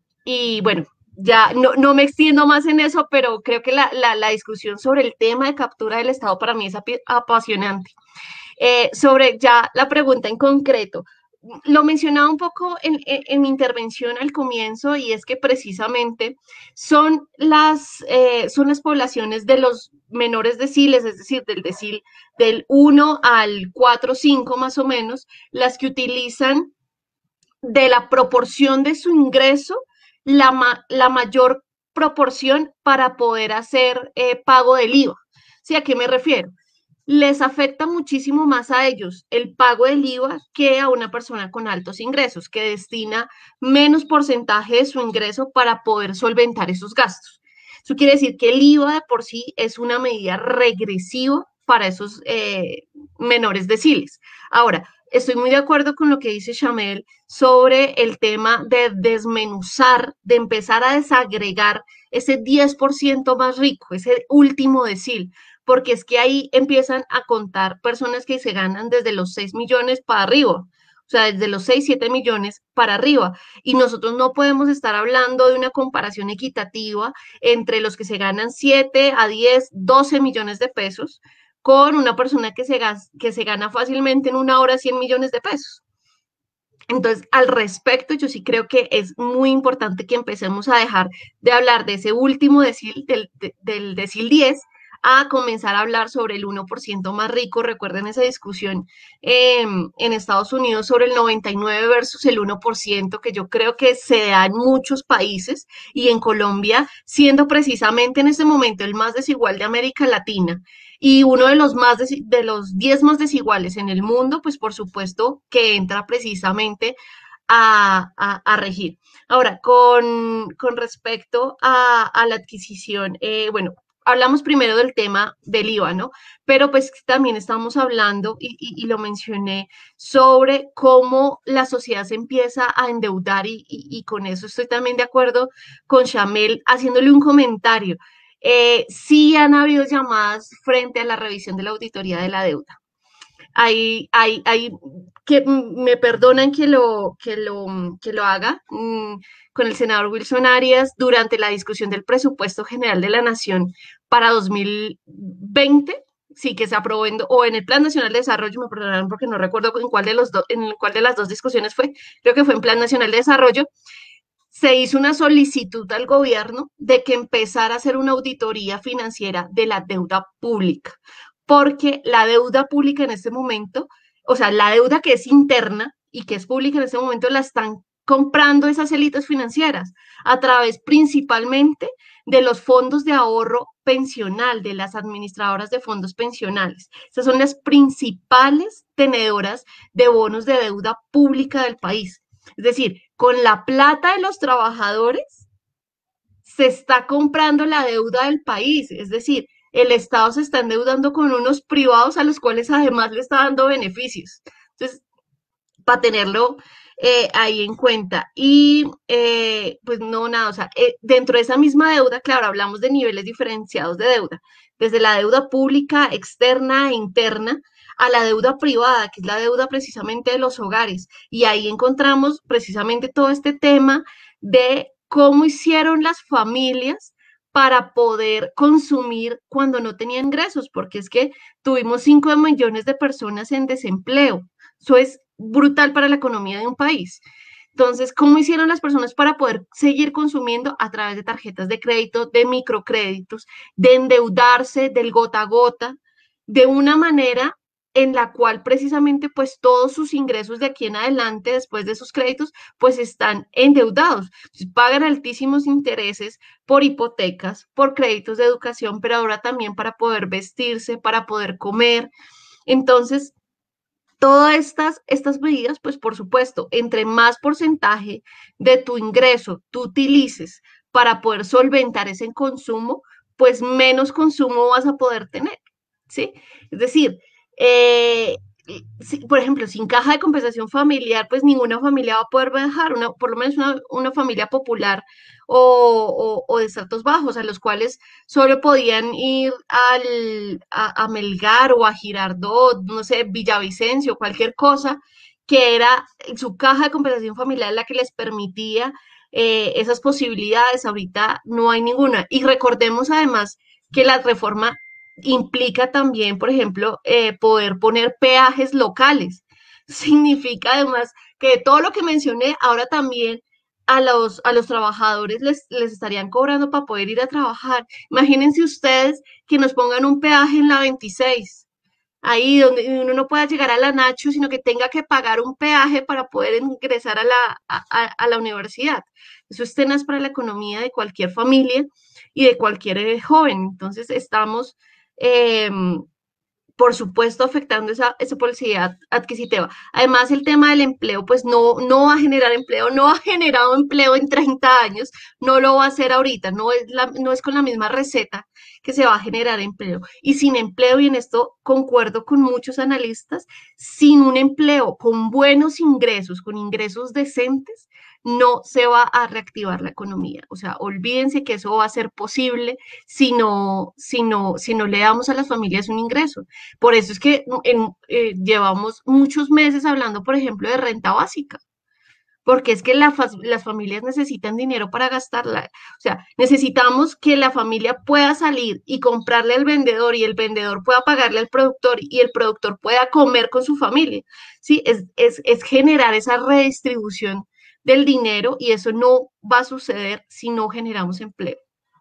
Y bueno, ya no, no me extiendo más en eso, pero creo que la, la, la discusión sobre el tema de captura del Estado para mí es ap apasionante. Eh, sobre ya la pregunta en concreto, lo mencionaba un poco en, en, en, mi intervención al comienzo y es que precisamente son las, eh, son las poblaciones de los menores deciles, es decir, del decil del uno al cuatro, cinco más o menos, las que utilizan de la proporción de su ingreso la, ma la mayor proporción para poder hacer eh, pago del I V A. ¿Sí? ¿A qué me refiero? Les afecta muchísimo más a ellos el pago del I V A que a una persona con altos ingresos, que destina menos porcentaje de su ingreso para poder solventar esos gastos. Eso quiere decir que el I V A de por sí es una medida regresiva para esos eh, menores deciles. Ahora, estoy muy de acuerdo con lo que dice Shamel sobre el tema de desmenuzar, de empezar a desagregar ese diez por ciento más rico, ese último decil, porque es que ahí empiezan a contar personas que se ganan desde los seis millones para arriba, o sea, desde los seis, siete millones para arriba, y nosotros no podemos estar hablando de una comparación equitativa entre los que se ganan siete a diez, doce millones de pesos, con una persona que se, que se gana fácilmente en una hora cien millones de pesos. Entonces, al respecto, yo sí creo que es muy importante que empecemos a dejar de hablar de ese último decil, del, del decil diez, a comenzar a hablar sobre el uno por ciento más rico. Recuerden esa discusión eh, en Estados Unidos sobre el noventa y nueve versus el uno por ciento, que yo creo que se da en muchos países y en Colombia, siendo precisamente en este momento el más desigual de América Latina y uno de los más de los diez más desiguales en el mundo, pues por supuesto que entra precisamente a, a, a regir. Ahora, con, con respecto a, a la adquisición, eh, bueno, hablamos primero del tema del I V A, ¿no? Pero pues también estamos hablando, y, y, y lo mencioné, sobre cómo la sociedad se empieza a endeudar y, y, y con eso estoy también de acuerdo con Shamel, haciéndole un comentario. Eh, sí han habido llamadas frente a la revisión de la auditoría de la deuda. Hay, hay, hay que me perdonan que lo, que lo, que lo haga mmm, con el senador Wilson Arias durante la discusión del presupuesto general de la Nación para dos mil veinte, sí que se aprobó en, o en el Plan Nacional de Desarrollo, me perdonarán porque no recuerdo en cuál de los do, en cuál de las dos discusiones fue, creo que fue en Plan Nacional de Desarrollo. Se hizo una solicitud al gobierno de que empezara a hacer una auditoría financiera de la deuda pública, porque la deuda pública en este momento, o sea, la deuda que es interna y que es pública en este momento la están comprando esas élites financieras a través principalmente de los fondos de ahorro pensional, de las administradoras de fondos pensionales. Esas son las principales tenedoras de bonos de deuda pública del país. Es decir, con la plata de los trabajadores se está comprando la deuda del país, es decir, el Estado se está endeudando con unos privados a los cuales además le está dando beneficios. Entonces, para tenerlo eh, ahí en cuenta. Y eh, pues no, nada, o sea, eh, dentro de esa misma deuda, claro, hablamos de niveles diferenciados de deuda, desde la deuda pública, externa e interna, a la deuda privada, que es la deuda precisamente de los hogares. Y ahí encontramos precisamente todo este tema de cómo hicieron las familias para poder consumir cuando no tenían ingresos, porque es que tuvimos cinco millones de personas en desempleo. Eso es brutal para la economía de un país. Entonces, ¿cómo hicieron las personas para poder seguir consumiendo? A través de tarjetas de crédito, de microcréditos, de endeudarse, del gota a gota, de una manera en la cual precisamente pues todos sus ingresos de aquí en adelante, después de esos créditos, pues están endeudados. Pues, pagan altísimos intereses por hipotecas, por créditos de educación, pero ahora también para poder vestirse, para poder comer. Entonces, todas estas, estas medidas, pues por supuesto, entre más porcentaje de tu ingreso tú utilices para poder solventar ese consumo, pues menos consumo vas a poder tener, ¿sí? Es decir, eh, si, por ejemplo, sin caja de compensación familiar, pues ninguna familia va a poder viajar, una, por lo menos una, una familia popular o, o, o de estratos bajos, a los cuales solo podían ir al, a, a Melgar o a Girardot, no sé, Villavicencio, cualquier cosa, que era su caja de compensación familiar la que les permitía eh, esas posibilidades. Ahorita no hay ninguna. Y recordemos además que la reforma implica también, por ejemplo, eh, poder poner peajes locales. Significa además que todo lo que mencioné ahora también a los, a los trabajadores les, les estarían cobrando para poder ir a trabajar. Imagínense ustedes que nos pongan un peaje en la veintiséis, ahí donde uno no pueda llegar a la Nacho, sino que tenga que pagar un peaje para poder ingresar a la, a, a la universidad. Eso es tenaz para la economía de cualquier familia y de cualquier eh, joven. Entonces estamos... Eh, por supuesto, afectando esa, esa posibilidad adquisitiva. Además, el tema del empleo, pues no, no va a generar empleo, no ha generado empleo en treinta años, no lo va a hacer ahorita, no es, la, no es con la misma receta que se va a generar empleo. Y sin empleo, y en esto concuerdo con muchos analistas, sin un empleo con buenos ingresos, con ingresos decentes, no se va a reactivar la economía. O sea, olvídense que eso va a ser posible si no, si no, si no le damos a las familias un ingreso. Por eso es que en, eh, llevamos muchos meses hablando, por ejemplo, de renta básica, porque es que la, las familias necesitan dinero para gastarla. O sea, necesitamos que la familia pueda salir y comprarle al vendedor y el vendedor pueda pagarle al productor y el productor pueda comer con su familia. ¿Sí? Es, es, es generar esa redistribución del dinero y eso no va a suceder si no generamos empleo.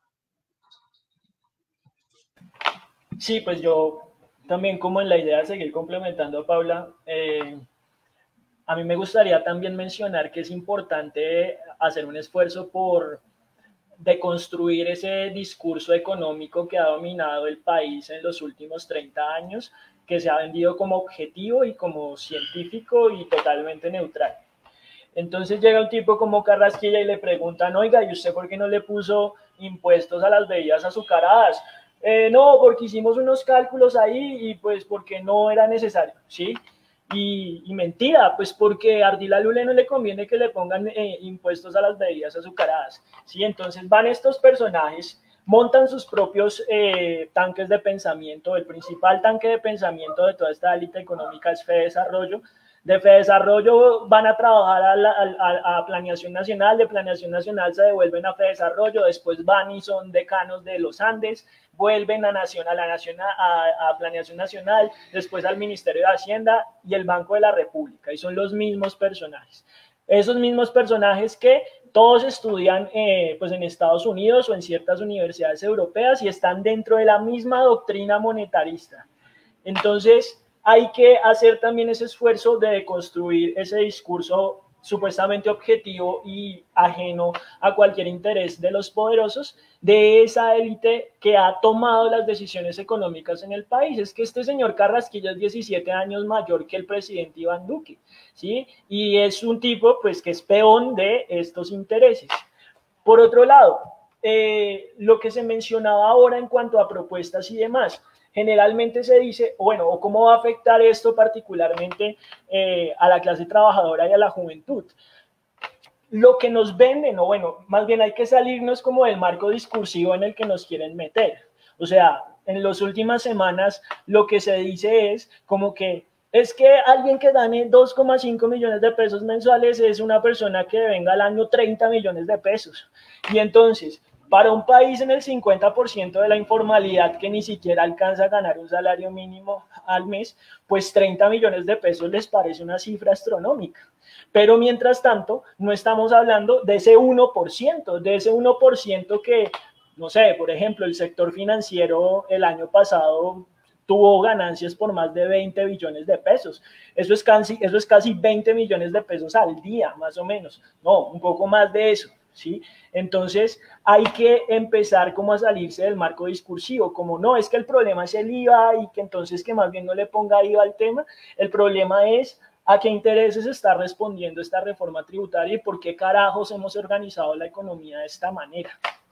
Sí, pues yo también como en la idea de seguir complementando a Paula, eh, a mí me gustaría también mencionar que es importante hacer un esfuerzo por deconstruir ese discurso económico que ha dominado el país en los últimos treinta años, que se ha vendido como objetivo y como científico y totalmente neutral. Entonces llega un tipo como Carrasquilla y le preguntan, oiga, ¿y usted por qué no le puso impuestos a las bebidas azucaradas? Eh, no, porque hicimos unos cálculos ahí y pues porque no era necesario, ¿sí? Y, y mentira, pues porque a Ardila Lule no le conviene que le pongan eh, impuestos a las bebidas azucaradas, ¿sí? Entonces van estos personajes, montan sus propios eh, tanques de pensamiento. El principal tanque de pensamiento de toda esta élite económica es Fedesarrollo. De Fedesarrollo van a trabajar a, la, a, a Planeación Nacional, de Planeación Nacional se devuelven a Fedesarrollo, después van y son decanos de los Andes, vuelven a, nación, a, la nación, a, a Planeación Nacional, después al Ministerio de Hacienda y el Banco de la República, y son los mismos personajes. Esos mismos personajes que todos estudian eh, pues en Estados Unidos o en ciertas universidades europeas y están dentro de la misma doctrina monetarista. Entonces, hay que hacer también ese esfuerzo de construir ese discurso supuestamente objetivo y ajeno a cualquier interés de los poderosos, de esa élite que ha tomado las decisiones económicas en el país. Es que este señor Carrasquilla es diecisiete años mayor que el presidente Iván Duque, ¿sí? Y es un tipo pues que es peón de estos intereses. Por otro lado, eh, lo que se mencionaba ahora en cuanto a propuestas y demás, generalmente se dice, bueno, o cómo va a afectar esto particularmente eh, a la clase trabajadora y a la juventud. Lo que nos venden, o bueno, más bien hay que salirnos como del marco discursivo en el que nos quieren meter. O sea, en las últimas semanas lo que se dice es como que es que alguien que gane dos coma cinco millones de pesos mensuales es una persona que venga al año treinta millones de pesos. Y entonces, para un país en el cincuenta por ciento de la informalidad que ni siquiera alcanza a ganar un salario mínimo al mes, pues treinta millones de pesos les parece una cifra astronómica. Pero mientras tanto, no estamos hablando de ese uno por ciento, de ese uno por ciento que, no sé, por ejemplo, el sector financiero el año pasado tuvo ganancias por más de veinte billones de pesos. Eso es casi, eso es casi veinte millones de pesos al día, más o menos. No, un poco más de eso, ¿sí? Entonces, hay que empezar como a salirse del marco discursivo, como no, es que el problema es el I V A y que entonces que más bien no le ponga I V A al tema. El problema es a qué intereses está respondiendo esta reforma tributaria y por qué carajos hemos organizado la economía de esta manera.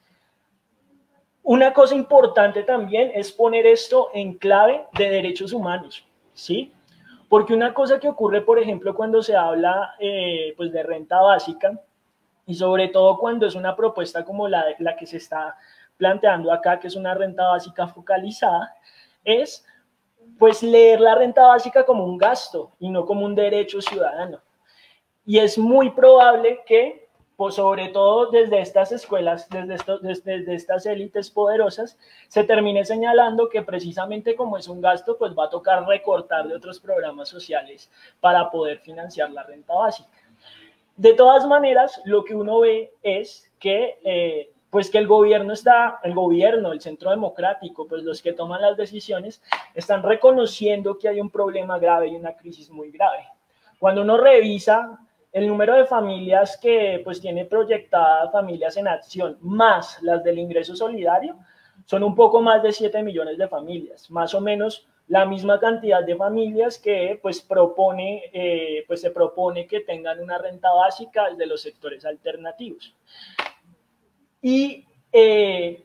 Una cosa importante también es poner esto en clave de derechos humanos, ¿sí? Porque una cosa que ocurre, por ejemplo, cuando se habla eh, pues de renta básica, y sobre todo cuando es una propuesta como la, la que se está planteando acá, que es una renta básica focalizada, es pues leer la renta básica como un gasto y no como un derecho ciudadano. Y es muy probable que, pues sobre todo desde estas escuelas, desde, esto, desde, desde estas élites poderosas, se termine señalando que precisamente como es un gasto, pues va a tocar recortar de otros programas sociales para poder financiar la renta básica. De todas maneras, lo que uno ve es que, eh, pues que el gobierno está, el gobierno, el centro democrático, pues los que toman las decisiones, están reconociendo que hay un problema grave y una crisis muy grave. Cuando uno revisa el número de familias que pues tiene proyectada Familias en Acción, más las del ingreso solidario, son un poco más de siete millones de familias, más o menos la misma cantidad de familias que pues propone, eh, pues se propone que tengan una renta básica de los sectores alternativos. Y eh,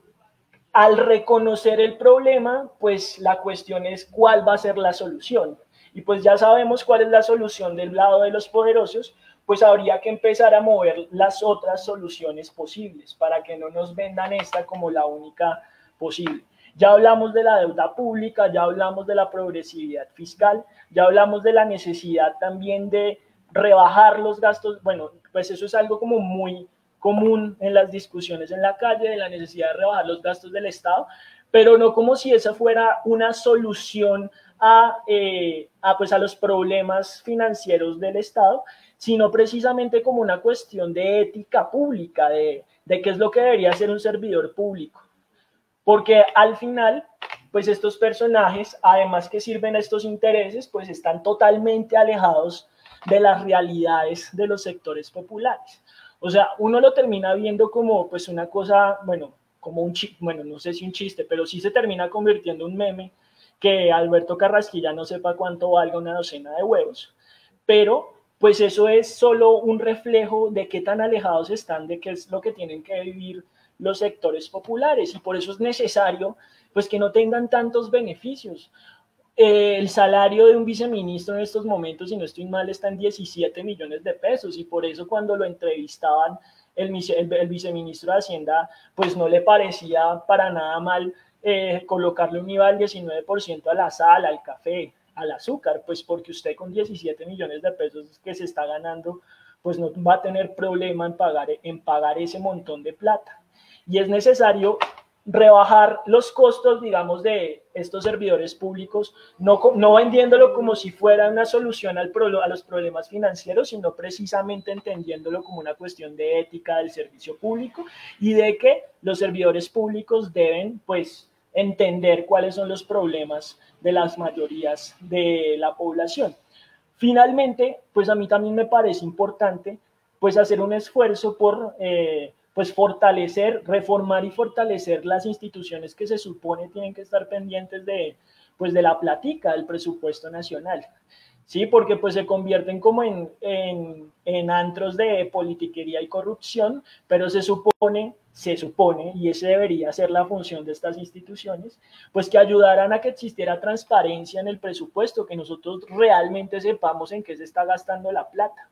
al reconocer el problema, pues la cuestión es cuál va a ser la solución. Y pues ya sabemos cuál es la solución del lado de los poderosos, pues habría que empezar a mover las otras soluciones posibles para que no nos vendan esta como la única posible. Ya hablamos de la deuda pública, ya hablamos de la progresividad fiscal, ya hablamos de la necesidad también de rebajar los gastos. Bueno, pues eso es algo como muy común en las discusiones en la calle, de la necesidad de rebajar los gastos del Estado, pero no como si esa fuera una solución a, eh, a, pues a los problemas financieros del Estado, sino precisamente como una cuestión de ética pública, de, de qué es lo que debería ser un servidor público. Porque al final, pues estos personajes, además que sirven a estos intereses, pues están totalmente alejados de las realidades de los sectores populares. O sea, uno lo termina viendo como pues una cosa, bueno, como un chiste, bueno, no sé si un chiste, pero sí se termina convirtiendo en un meme, que Alberto Carrasquilla no sepa cuánto valga una docena de huevos, pero pues eso es solo un reflejo de qué tan alejados están de qué es lo que tienen que vivir los sectores populares, y por eso es necesario pues que no tengan tantos beneficios. Eh, el salario de un viceministro en estos momentos, si no estoy mal, está en diecisiete millones de pesos, y por eso cuando lo entrevistaban el, el, el viceministro de Hacienda, pues no le parecía para nada mal eh, colocarle un I V A del diecinueve por ciento a la sal, al café, al azúcar, pues porque usted con diecisiete millones de pesos que se está ganando, pues no va a tener problema en pagar, en pagar ese montón de plata. Y es necesario rebajar los costos, digamos, de estos servidores públicos, no, no vendiéndolo como si fuera una solución al pro, a los problemas financieros, sino precisamente entendiéndolo como una cuestión de ética del servicio público y de que los servidores públicos deben, pues, entender cuáles son los problemas de las mayorías de la población. Finalmente, pues a mí también me parece importante, pues, hacer un esfuerzo por... Eh, pues fortalecer, reformar y fortalecer las instituciones que se supone tienen que estar pendientes de, pues de la plática del presupuesto nacional, ¿sí? Porque pues se convierten como en, en, en antros de politiquería y corrupción, pero se supone, se supone, y esa debería ser la función de estas instituciones, pues que ayudaran a que existiera transparencia en el presupuesto, que nosotros realmente sepamos en qué se está gastando la plata.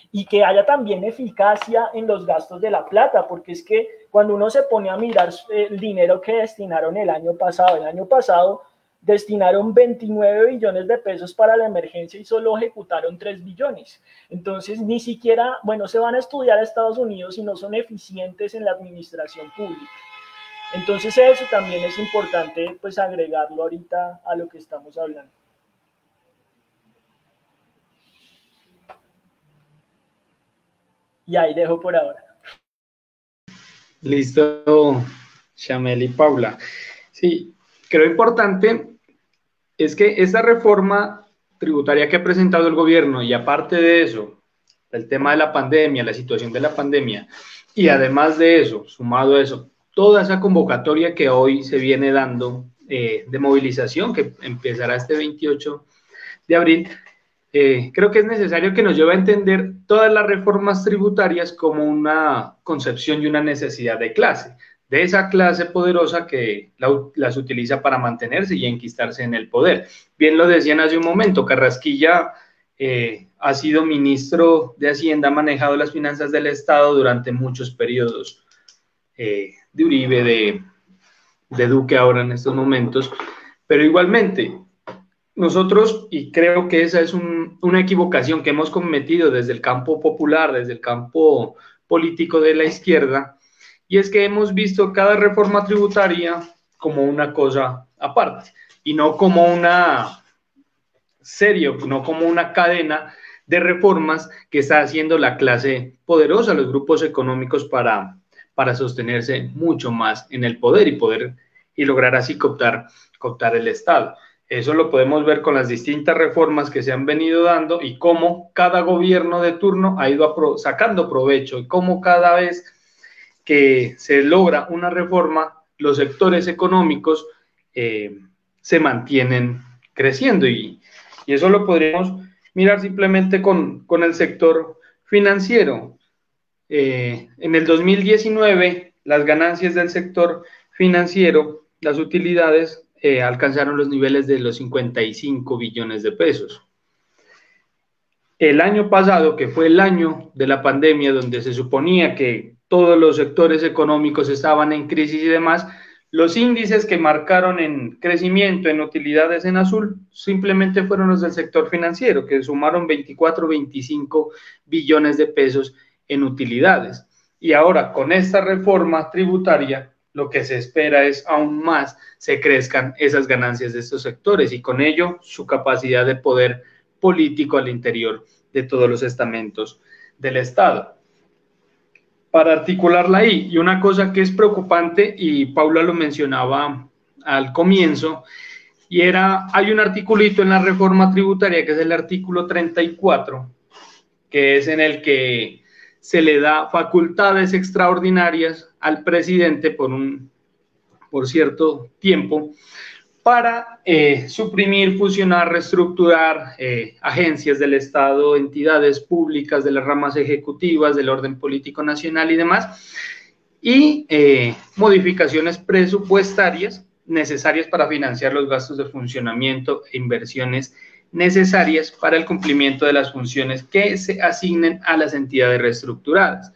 y que haya también eficacia en los gastos de la plata, porque es que cuando uno se pone a mirar el dinero que destinaron el año pasado, el año pasado destinaron veintinueve billones de pesos para la emergencia y solo ejecutaron tres billones. Entonces, ni siquiera, bueno, se van a estudiar a Estados Unidos y no son eficientes en la administración pública. Entonces, eso también es importante, pues, agregarlo ahorita a lo que estamos hablando. Y ahí dejo por ahora. Listo, Shamel y Paula. Sí, creo importante es que esta reforma tributaria que ha presentado el gobierno, y aparte de eso, el tema de la pandemia, la situación de la pandemia, y además de eso, sumado a eso, toda esa convocatoria que hoy se viene dando eh, de movilización, que empezará este veintiocho de abril, eh, creo que es necesario que nos lleve a entender todas las reformas tributarias como una concepción y una necesidad de clase, de esa clase poderosa que la, las utiliza para mantenerse y enquistarse en el poder. Bien lo decían hace un momento, Carrasquilla eh, ha sido ministro de Hacienda, ha manejado las finanzas del Estado durante muchos periodos, eh, de Uribe, de, de Duque ahora en estos momentos, pero igualmente nosotros, y creo que esa es un, una equivocación que hemos cometido desde el campo popular, desde el campo político de la izquierda, y es que hemos visto cada reforma tributaria como una cosa aparte, y no como una serie, no como una cadena de reformas que está haciendo la clase poderosa, los grupos económicos para, para sostenerse mucho más en el poder y poder y lograr así cooptar, cooptar el Estado. Eso lo podemos ver con las distintas reformas que se han venido dando y cómo cada gobierno de turno ha ido apro- sacando provecho y cómo cada vez que se logra una reforma, los sectores económicos eh, se mantienen creciendo y, y eso lo podríamos mirar simplemente con, con el sector financiero. Eh, en el dos mil diecinueve, las ganancias del sector financiero, las utilidades, eh, alcanzaron los niveles de los cincuenta y cinco billones de pesos. El año pasado, que fue el año de la pandemia, donde se suponía que todos los sectores económicos estaban en crisis y demás, los índices que marcaron en crecimiento, en utilidades en azul, simplemente fueron los del sector financiero, que sumaron veinticuatro, veinticinco billones de pesos en utilidades. Y ahora, con esta reforma tributaria, lo que se espera es aún más se crezcan esas ganancias de estos sectores y con ello su capacidad de poder político al interior de todos los estamentos del Estado. Para articularla ahí, y una cosa que es preocupante, y Paula lo mencionaba al comienzo, y era, hay un articulito en la reforma tributaria que es el artículo treinta y cuatro, que es en el que se le da facultades extraordinarias al presidente por, un, por cierto tiempo, para eh, suprimir, fusionar, reestructurar eh, agencias del Estado, entidades públicas de las ramas ejecutivas, del orden político nacional y demás, y eh, modificaciones presupuestarias necesarias para financiar los gastos de funcionamiento e inversiones necesarias para el cumplimiento de las funciones que se asignen a las entidades reestructuradas.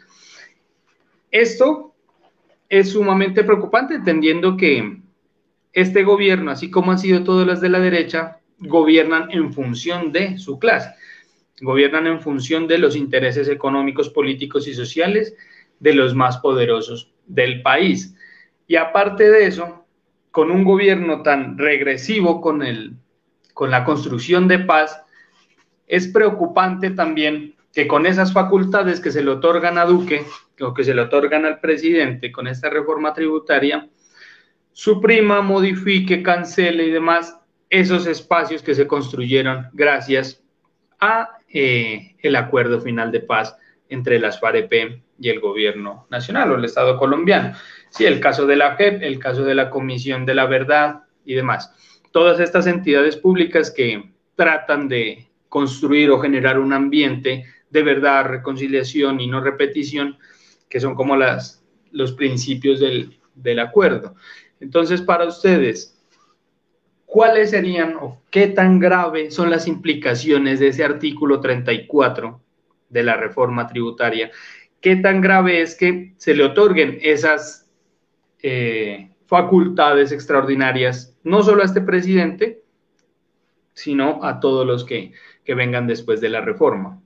Esto es sumamente preocupante, entendiendo que este gobierno, así como han sido todos los de la derecha, gobiernan en función de su clase, gobiernan en función de los intereses económicos, políticos y sociales de los más poderosos del país. Y aparte de eso, con un gobierno tan regresivo con, el, con la construcción de paz, es preocupante también que con esas facultades que se le otorgan a Duque, o que se le otorgan al presidente con esta reforma tributaria, suprima, modifique, cancele y demás esos espacios que se construyeron gracias a eh, el acuerdo final de paz entre las FAREP y el gobierno nacional o el Estado colombiano. Sí, el caso de la J E P, el caso de la Comisión de la Verdad y demás. Todas estas entidades públicas que tratan de construir o generar un ambiente de verdad, reconciliación y no repetición, que son como las, los principios del, del acuerdo. Entonces, para ustedes, ¿cuáles serían o qué tan graves son las implicaciones de ese artículo treinta y cuatro de la reforma tributaria. ¿Qué tan grave es que se le otorguen esas eh, facultades extraordinarias, no solo a este presidente, sino a todos los que, que vengan después de la reforma?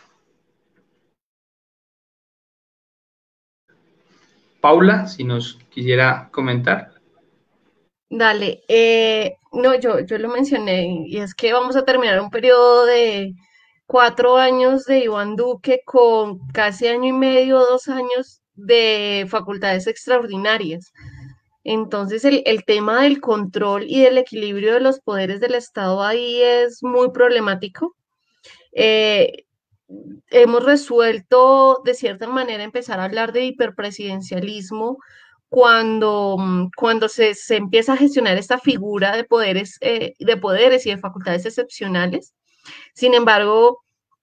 Paula, si nos quisiera comentar. Dale, eh, no, yo, yo lo mencioné, y es que vamos a terminar un periodo de cuatro años de Iván Duque con casi año y medio, dos años de facultades extraordinarias. Entonces, el, el tema del control y del equilibrio de los poderes del Estado ahí es muy problemático. Eh, Hemos resuelto de cierta manera empezar a hablar de hiperpresidencialismo cuando, mm, cuando se, se empieza a gestionar esta figura de poderes, eh, de poderes y de facultades excepcionales. Sin embargo,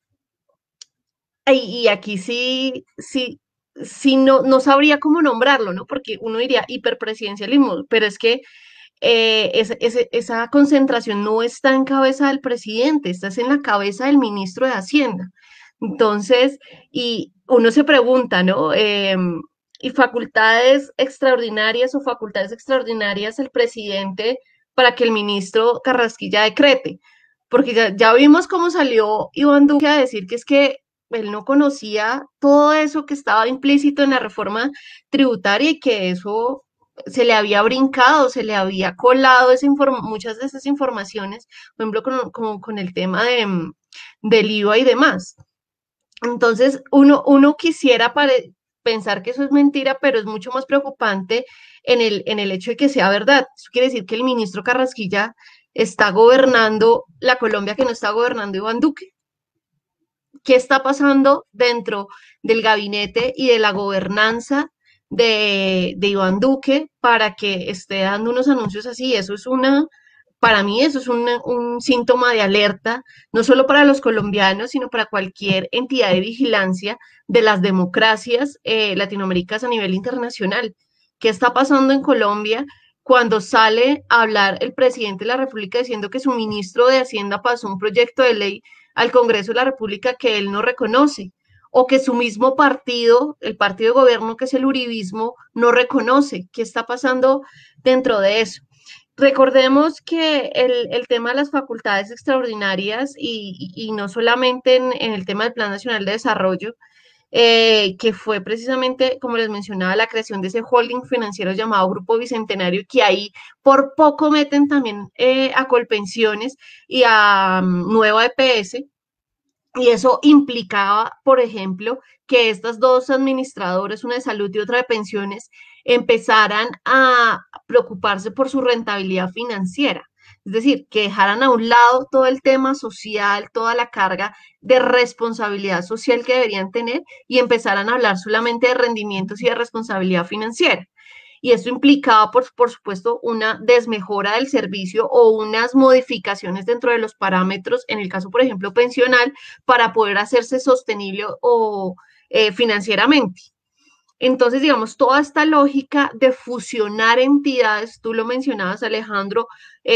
y, y aquí sí, sí, sí no, no sabría cómo nombrarlo, ¿no? Porque uno diría hiperpresidencialismo, pero es que eh, esa, ese- esa concentración no está en cabeza del presidente, está en la cabeza del ministro de Hacienda. Entonces, y uno se pregunta, ¿no? Em, ¿y facultades extraordinarias o facultades extraordinarias el presidente para que el ministro Carrasquilla decrete? Porque ya, ya vimos cómo salió Iván Duque a decir que es que él no conocía todo eso que estaba implícito en la reforma tributaria y que eso se le había brincado, se le había colado esa inform- muchas de esas informaciones, por ejemplo, con, con- con el tema de, mm, del I V A y demás. Entonces, uno, uno quisiera pare- pensar que eso es mentira, pero es mucho más preocupante en el, en el hecho de que sea verdad. Eso quiere decir que el ministro Carrasquilla está gobernando la Colombia que no está gobernando Iván Duque. ¿Qué está pasando dentro del gabinete y de la gobernanza de, de Iván Duque para que esté dando unos anuncios así? Eso es una, para mí eso es una- un síntoma de alerta, no solo para los colombianos, sino para cualquier entidad de vigilancia de las democracias eh, latinoamericanas a nivel internacional. ¿Qué está pasando en Colombia cuando sale a hablar el presidente de la República diciendo que su ministro de Hacienda pasó un proyecto de ley al Congreso de la República que él no reconoce? O que su mismo partido, el partido de gobierno que es el uribismo, no reconoce. ¿Qué está pasando dentro de eso? Recordemos que el, el tema de las facultades extraordinarias y, y- y no solamente en, en el tema del Plan Nacional de Desarrollo, eh, que fue precisamente, como les mencionaba, la creación de ese holding financiero llamado Grupo Bicentenario, que ahí por poco meten también eh, a Colpensiones y a um, Nueva E P S, y eso implicaba, por ejemplo, que estas dos administradoras, una de salud y otra de pensiones, empezaran a preocuparse por su rentabilidad financiera. Es decir, que dejaran a un lado todo el tema social, toda la carga de responsabilidad social que deberían tener y empezaran a hablar solamente de rendimientos y de responsabilidad financiera. Y esto implicaba, por, por supuesto, una desmejora del servicio o unas modificaciones dentro de los parámetros, en el caso, por ejemplo, pensional, para poder hacerse sostenible o eh, financieramente. Entonces, digamos, toda esta lógica de fusionar entidades, tú lo mencionabas, Alejandro,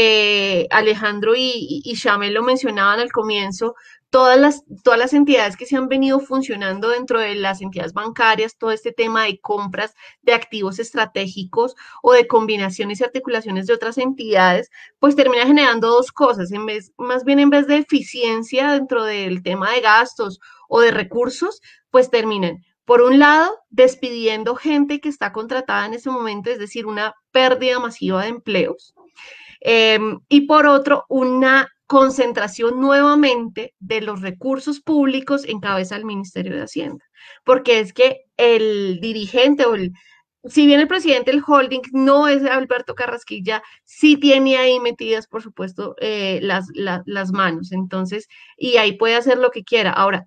eh, Alejandro y, y, y Shamel lo mencionaban al comienzo, todas las, todas las entidades que se han venido funcionando dentro de las entidades bancarias, todo este tema de compras de activos estratégicos o de combinaciones y articulaciones de otras entidades, pues termina generando dos cosas, en vez, más bien en vez de eficiencia dentro del tema de gastos o de recursos, pues terminan por un lado, despidiendo gente que está contratada en ese momento, es decir, una pérdida masiva de empleos. Eh, y por otro, una concentración nuevamente de los recursos públicos en cabeza del Ministerio de Hacienda. Porque es que el dirigente o el, si bien el presidente del holding no es Alberto Carrasquilla, sí tiene ahí metidas, por supuesto, eh, las, la, las manos. Entonces, y ahí puede hacer lo que quiera. Ahora,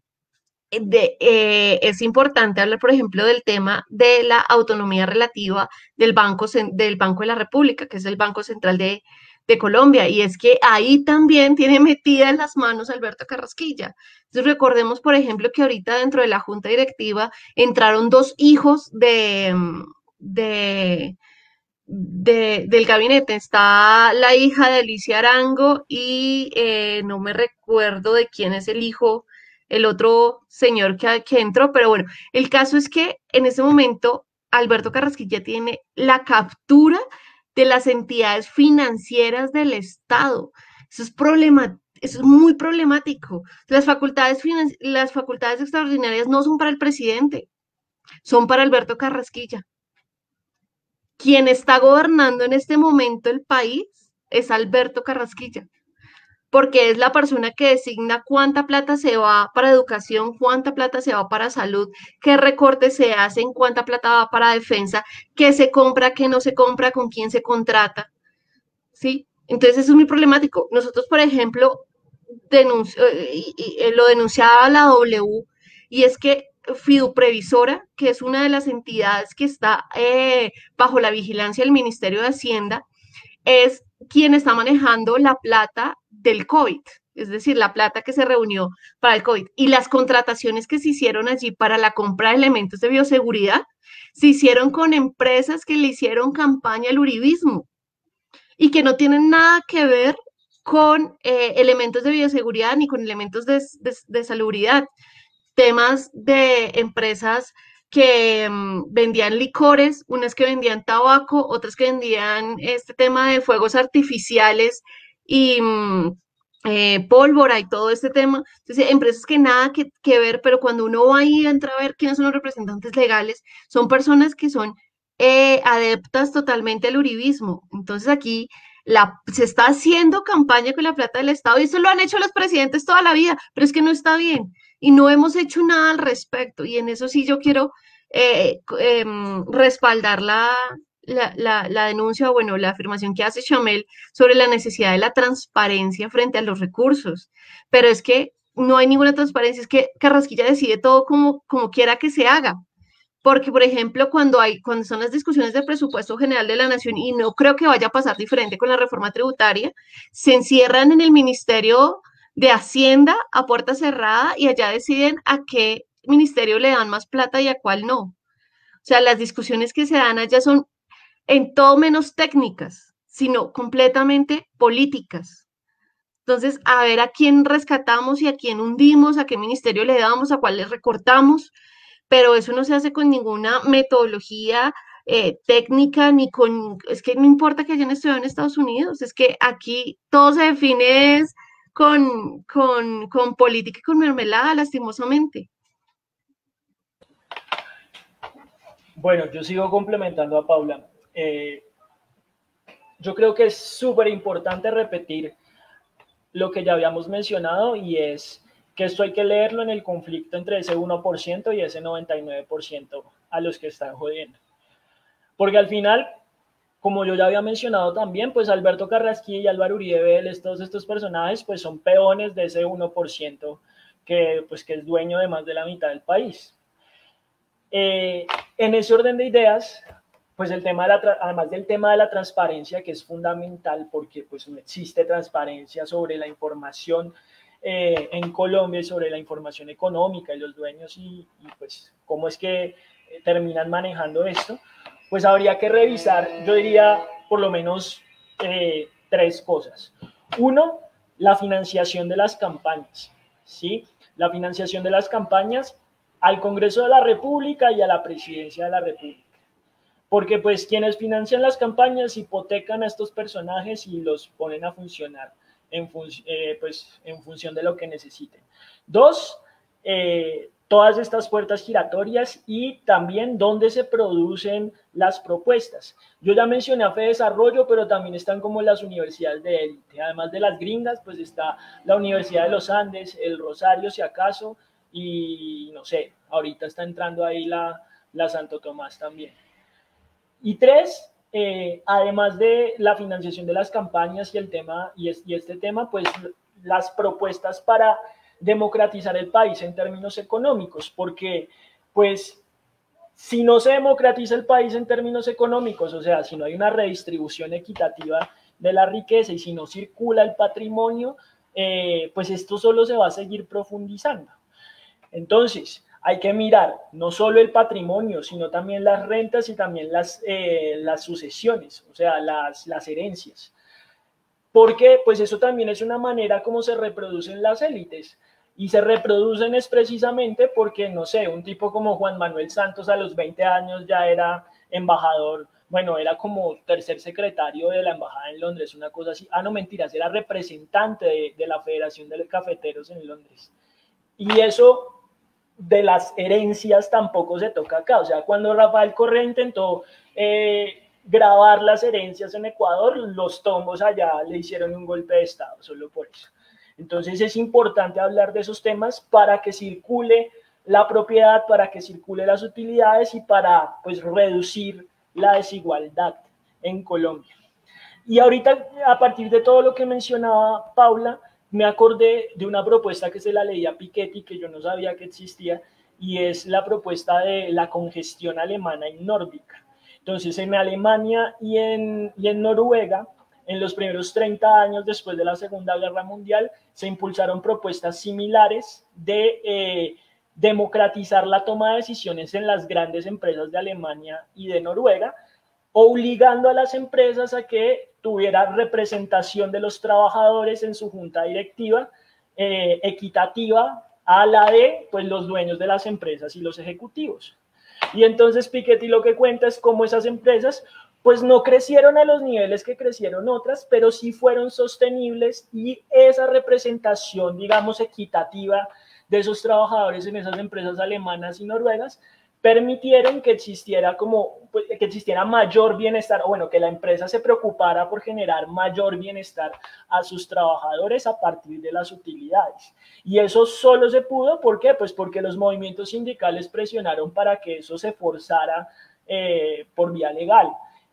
de, eh, es importante hablar, por ejemplo, del tema de la autonomía relativa del Banco, del Banco de la República, que es el Banco Central de, de Colombia, y es que ahí también tiene metida en las manos Alberto Carrasquilla. Entonces recordemos, por ejemplo, que ahorita dentro de la Junta Directiva entraron dos hijos de, de, de del gabinete. Está la hija de Alicia Arango y eh, no me recuerdo de quién es el hijo el otro señor que, que entró, pero bueno, el caso es que en ese momento Alberto Carrasquilla tiene la captura de las entidades financieras del Estado. Eso es problemático. Eso es muy problemático. Las facultades, las facultades extraordinarias no son para el presidente, son para Alberto Carrasquilla. Quien está gobernando en este momento el país es Alberto Carrasquilla, porque es la persona que designa cuánta plata se va para educación, cuánta plata se va para salud, qué recortes se hacen, cuánta plata va para defensa, qué se compra, qué no se compra, con quién se contrata, ¿sí? Entonces eso es muy problemático. Nosotros, por ejemplo, denuncio, y, y, y, lo denunciaba la W, y es que Fiduprevisora, que es una de las entidades que está eh, bajo la vigilancia del Ministerio de Hacienda, es quien está manejando la plata del COVID, es decir, la plata que se reunió para el COVID. Y las contrataciones que se hicieron allí para la compra de elementos de bioseguridad se hicieron con empresas que le hicieron campaña al uribismo y que no tienen nada que ver con eh, elementos de bioseguridad ni con elementos de, de, de salubridad. Temas de empresas que um, vendían licores, unas que vendían tabaco, otras que vendían este tema de fuegos artificiales y um, eh, pólvora y todo este tema. Entonces, empresas que nada que, que ver, pero cuando uno va y entra a ver quiénes son los representantes legales, son personas que son eh, adeptas totalmente al uribismo. Entonces, aquí la, se está haciendo campaña con la plata del Estado y eso lo han hecho los presidentes toda la vida, pero es que no está bien y no hemos hecho nada al respecto y en eso sí yo quiero eh, eh, respaldar la, la, la, la denuncia, bueno, la afirmación que hace Chamel sobre la necesidad de la transparencia frente a los recursos, pero es que no hay ninguna transparencia, es que Carrasquilla decide todo como, como quiera que se haga. Porque, por ejemplo, cuando hay, cuando son las discusiones del presupuesto general de la nación, y no creo que vaya a pasar diferente con la reforma tributaria, se encierran en el Ministerio de Hacienda a puerta cerrada y allá deciden a qué ministerio le dan más plata y a cuál no. O sea, las discusiones que se dan allá son en todo menos técnicas, sino completamente políticas. Entonces, a ver a quién rescatamos y a quién hundimos, a qué ministerio le damos, a cuál le recortamos, pero eso no se hace con ninguna metodología eh, técnica, ni con, es que no importa que hayan estudiado en Estados Unidos, es que aquí todo se define es con, con, con política y con mermelada, lastimosamente. Bueno, yo sigo complementando a Paula. Eh, yo creo que es súper importante repetir lo que ya habíamos mencionado y es que esto hay que leerlo en el conflicto entre ese uno por ciento y ese noventa y nueve por ciento a los que están jodiendo. Porque al final, como yo ya había mencionado también, pues Alberto Carrasquilla y Álvaro Uribe Vélez, todos estos personajes, pues son peones de ese uno por ciento que, pues, que es dueño de más de la mitad del país. Eh, en ese orden de ideas, pues el tema de la, además del tema de la transparencia, que es fundamental porque pues no existe transparencia sobre la información eh, en Colombia y sobre la información económica y los dueños y, y pues cómo es que terminan manejando esto, pues habría que revisar, yo diría, por lo menos eh, tres cosas. Uno, la financiación de las campañas, ¿sí? La financiación de las campañas al Congreso de la República y a la Presidencia de la República. Porque pues quienes financian las campañas hipotecan a estos personajes y los ponen a funcionar en, fun eh, pues, en función de lo que necesiten. Dos, eh, todas estas puertas giratorias y también dónde se producen las propuestas. Yo ya mencioné a FEDesarrollo, pero también están como las universidades de élite. Además de las gringas, pues está la Universidad de los Andes, el Rosario, si acaso, y no sé, ahorita está entrando ahí la, la Santo Tomás también. Y tres, eh, además de la financiación de las campañas y el tema y, es, y este tema, pues las propuestas para democratizar el país en términos económicos, porque pues si no se democratiza el país en términos económicos, o sea, si no hay una redistribución equitativa de la riqueza y si no circula el patrimonio, eh, pues esto solo se va a seguir profundizando. Entonces, hay que mirar no solo el patrimonio, sino también las rentas y también las, eh, las sucesiones, o sea, las, las herencias. Porque pues eso también es una manera como se reproducen las élites. y se reproducen es precisamente porque, no sé, un tipo como Juan Manuel Santos a los veinte años ya era embajador, bueno, era como tercer secretario de la embajada en Londres, una cosa así. Ah, no, mentiras, era representante de, de la Federación de Cafeteros en Londres. Y eso de las herencias tampoco se toca acá. O sea, cuando Rafael Correa intentó eh, grabar las herencias en Ecuador, los tomos allá le hicieron un golpe de Estado, solo por eso. Entonces es importante hablar de esos temas para que circule la propiedad, para que circule las utilidades y para, pues, reducir la desigualdad en Colombia. Y ahorita, a partir de todo lo que mencionaba Paula, me acordé de una propuesta que se la leía a Piketty, que yo no sabía que existía, y es la propuesta de la congestión alemana y nórdica. Entonces, en Alemania y en, y en Noruega, en los primeros treinta años después de la Segunda Guerra Mundial, se impulsaron propuestas similares de eh, democratizar la toma de decisiones en las grandes empresas de Alemania y de Noruega, obligando a las empresas a que tuviera representación de los trabajadores en su junta directiva eh, equitativa a la de, pues, los dueños de las empresas y los ejecutivos. Y entonces Piketty lo que cuenta es cómo esas empresas pues no crecieron a los niveles que crecieron otras, pero sí fueron sostenibles, y esa representación, digamos, equitativa de esos trabajadores en esas empresas alemanas y noruegas permitieron que existiera como, pues, que existiera mayor bienestar, o bueno, que la empresa se preocupara por generar mayor bienestar a sus trabajadores a partir de las utilidades. Y eso solo se pudo, ¿por qué? Pues porque los movimientos sindicales presionaron para que eso se forzara eh, por vía legal.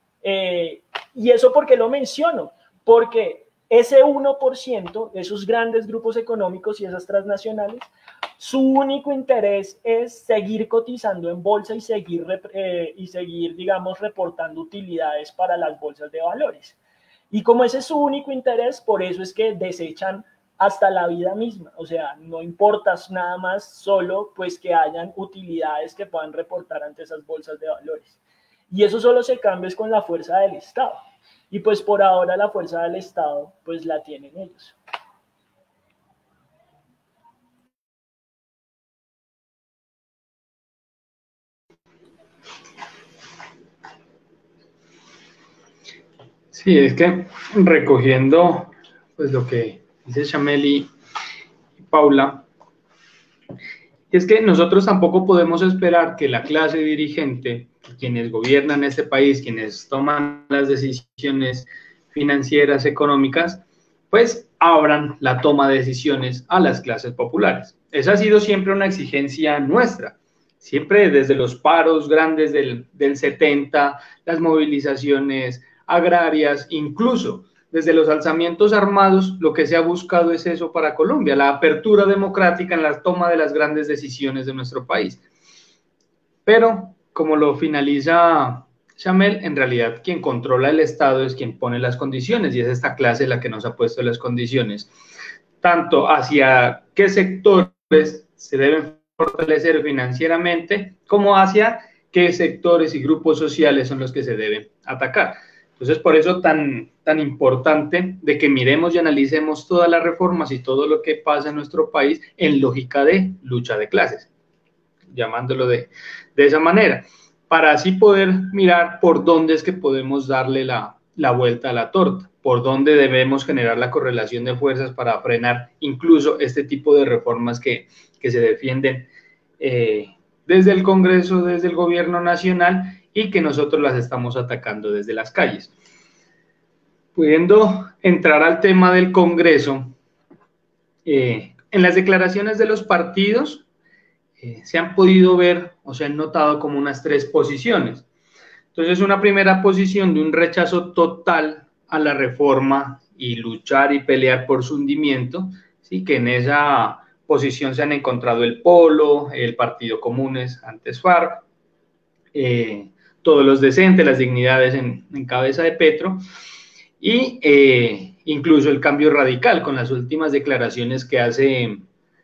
Eh, y eso, ¿por qué lo menciono? Porque ese uno por ciento de esos grandes grupos económicos y esas transnacionales, su único interés es seguir cotizando en bolsa y seguir, eh, y seguir, digamos, reportando utilidades para las bolsas de valores. Y como ese es su único interés, por eso es que desechan hasta la vida misma. O sea, no importa nada más, solo pues que hayan utilidades que puedan reportar ante esas bolsas de valores. Y eso solo se cambia es con la fuerza del Estado. Y pues por ahora la fuerza del Estado pues la tienen ellos. Sí, es que recogiendo pues lo que dice Chamel y Paula, es que nosotros tampoco podemos esperar que la clase dirigente, quienes gobiernan este país, quienes toman las decisiones financieras, económicas, pues abran la toma de decisiones a las clases populares. Esa ha sido siempre una exigencia nuestra, siempre desde los paros grandes del, del setenta, las movilizaciones agrarias, incluso desde los alzamientos armados, lo que se ha buscado es eso para Colombia, la apertura democrática en la toma de las grandes decisiones de nuestro país. Pero, como lo finaliza Chamel, en realidad quien controla el Estado es quien pone las condiciones, y es esta clase la que nos ha puesto las condiciones, tanto hacia qué sectores se deben fortalecer financieramente, como hacia qué sectores y grupos sociales son los que se deben atacar. Entonces, por eso tan, tan importante de que miremos y analicemos todas las reformas y todo lo que pasa en nuestro país en lógica de lucha de clases, llamándolo de, de esa manera, para así poder mirar por dónde es que podemos darle la, la vuelta a la torta, por dónde debemos generar la correlación de fuerzas para frenar incluso este tipo de reformas que, que se defienden eh, desde el Congreso, desde el gobierno nacional, y que nosotros las estamos atacando desde las calles. Pudiendo entrar al tema del Congreso, eh, en las declaraciones de los partidos eh, se han podido ver o se han notado como unas tres posiciones. Entonces, una primera posición de un rechazo total a la reforma y luchar y pelear por su hundimiento, ¿sí? Que en esa posición se han encontrado el Polo, el Partido Comunes, antes FARC, eh, todos los decentes, las dignidades en, en cabeza de Petro, y eh, incluso el Cambio Radical con las últimas declaraciones que hace,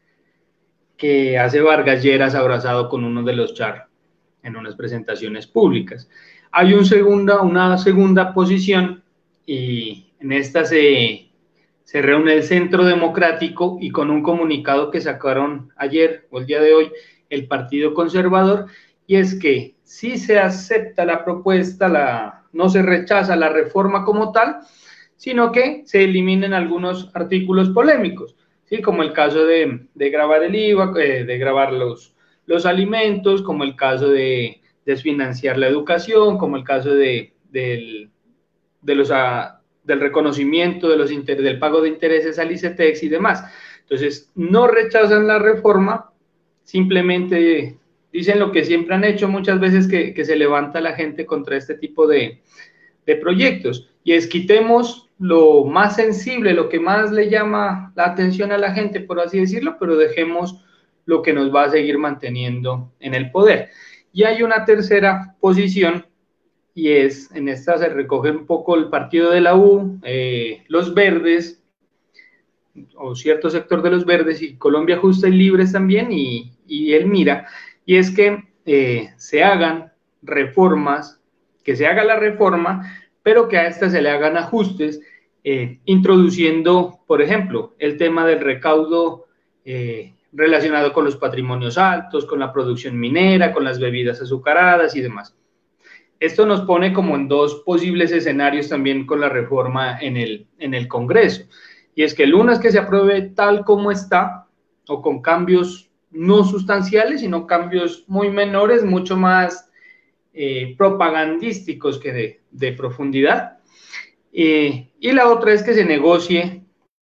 que hace Vargas Lleras abrazado con uno de los Char en unas presentaciones públicas. Hay un segunda, una segunda posición, y en esta se, se reúne el Centro Democrático y con un comunicado que sacaron ayer o el día de hoy el Partido Conservador, y es que si se acepta la propuesta, la, no se rechaza la reforma como tal, sino que se eliminen algunos artículos polémicos, ¿sí? Como el caso de, de grabar el I V A, eh, de grabar los, los alimentos, como el caso de desfinanciar la educación, como el caso de, de, de los... A, del reconocimiento de los inter, del pago de intereses al ICETEX y demás. Entonces, no rechazan la reforma, simplemente dicen lo que siempre han hecho muchas veces, que, que se levanta la gente contra este tipo de, de proyectos, y es quitemos lo más sensible, lo que más le llama la atención a la gente, por así decirlo, pero dejemos lo que nos va a seguir manteniendo en el poder. Y hay una tercera posición, y es, en esta se recoge un poco el partido de la U, eh, los verdes, o cierto sector de los verdes, y Colombia Justa y Libres también, y, y el MIRA, y es que eh, se hagan reformas, que se haga la reforma, pero que a esta se le hagan ajustes, eh, introduciendo, por ejemplo, el tema del recaudo eh, relacionado con los patrimonios altos, con la producción minera, con las bebidas azucaradas y demás. Esto nos pone como en dos posibles escenarios también con la reforma en el, en el Congreso. Y es que el uno es que se apruebe tal como está, o con cambios no sustanciales, sino cambios muy menores, mucho más eh, propagandísticos que de, de profundidad. Eh, y la otra es que se negocie.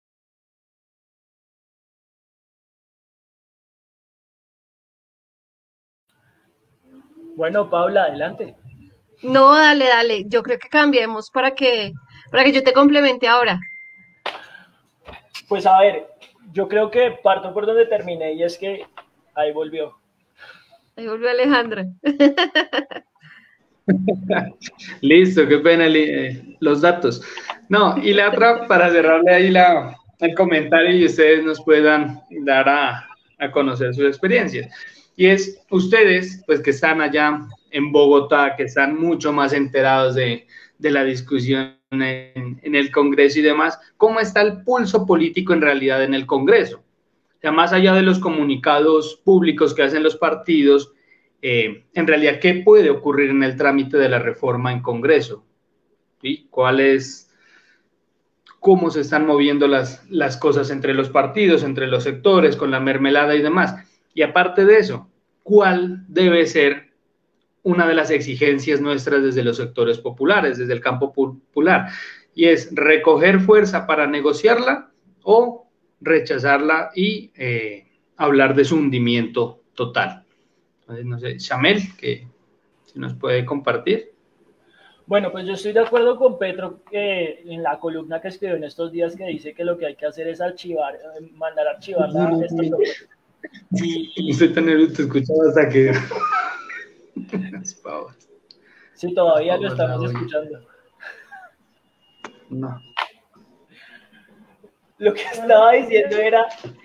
Bueno, Paula, adelante. No, dale, dale. Yo creo que cambiemos para que, para que yo te complemente ahora. Pues a ver, yo creo que parto por donde terminé, y es que ahí volvió. Ahí volvió Alejandra. Listo, qué pena eh, los datos. No, y la otra, para cerrarle ahí la, el comentario y ustedes nos puedan dar a, a conocer sus experiencias. Y es, ustedes, pues que están allá en Bogotá, que están mucho más enterados de, de la discusión en, en el Congreso y demás, ¿cómo está el pulso político en realidad en el Congreso? O sea, más allá de los comunicados públicos que hacen los partidos, eh, en realidad, ¿qué puede ocurrir en el trámite de la reforma en Congreso? ¿Sí? ¿Cuál es, cómo se están moviendo las, las cosas entre los partidos, entre los sectores, con la mermelada y demás? Y aparte de eso, ¿cuál debe ser una de las exigencias nuestras desde los sectores populares, desde el campo popular? Y es recoger fuerza para negociarla o rechazarla y eh, hablar de su hundimiento total. Entonces, no sé, Shamel, que si nos puede compartir. Bueno, pues yo estoy de acuerdo con Petro eh, en la columna que escribió en estos días, que dice que lo que hay que hacer es archivar, eh, mandar a archivar la, No, no, esta no. y, y... No estoy tan nervioso, escuchaba hasta que... Sí, todavía lo estamos escuchando. No. Lo que estaba diciendo era...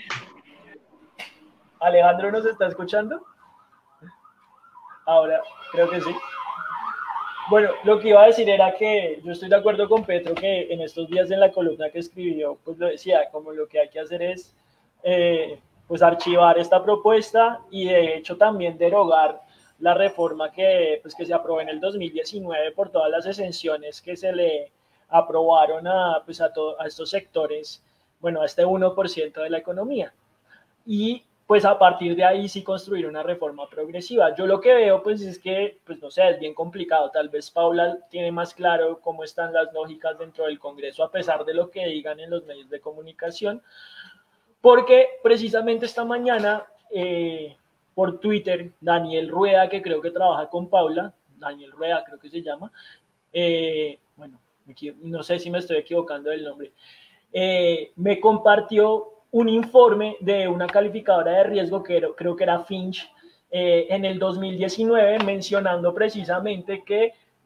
¿Alejandro nos está escuchando? Ahora, creo que sí. Bueno, lo que iba a decir era que yo estoy de acuerdo con Petro, que en estos días en la columna que escribió, pues lo decía, como lo que hay que hacer es eh, pues archivar esta propuesta y de hecho también derogar la reforma que, pues, que se aprobó en el dos mil diecinueve por todas las exenciones que se le aprobaron a, pues, a, todo, a estos sectores, bueno, a este uno por ciento de la economía. Y pues a partir de ahí sí construir una reforma progresiva. Yo lo que veo pues es que, pues no sé, es bien complicado. Tal vez Paula tiene más claro cómo están las lógicas dentro del Congreso, a pesar de lo que digan en los medios de comunicación, porque precisamente esta mañana eh, por Twitter, Daniel Rueda, que creo que trabaja con Paula, Daniel Rueda creo que se llama, eh, bueno, no sé si me estoy equivocando del nombre, eh, me compartió un informe de una calificadora de riesgo que era, creo que era Finch, eh, en el dos mil diecinueve, mencionando precisamente que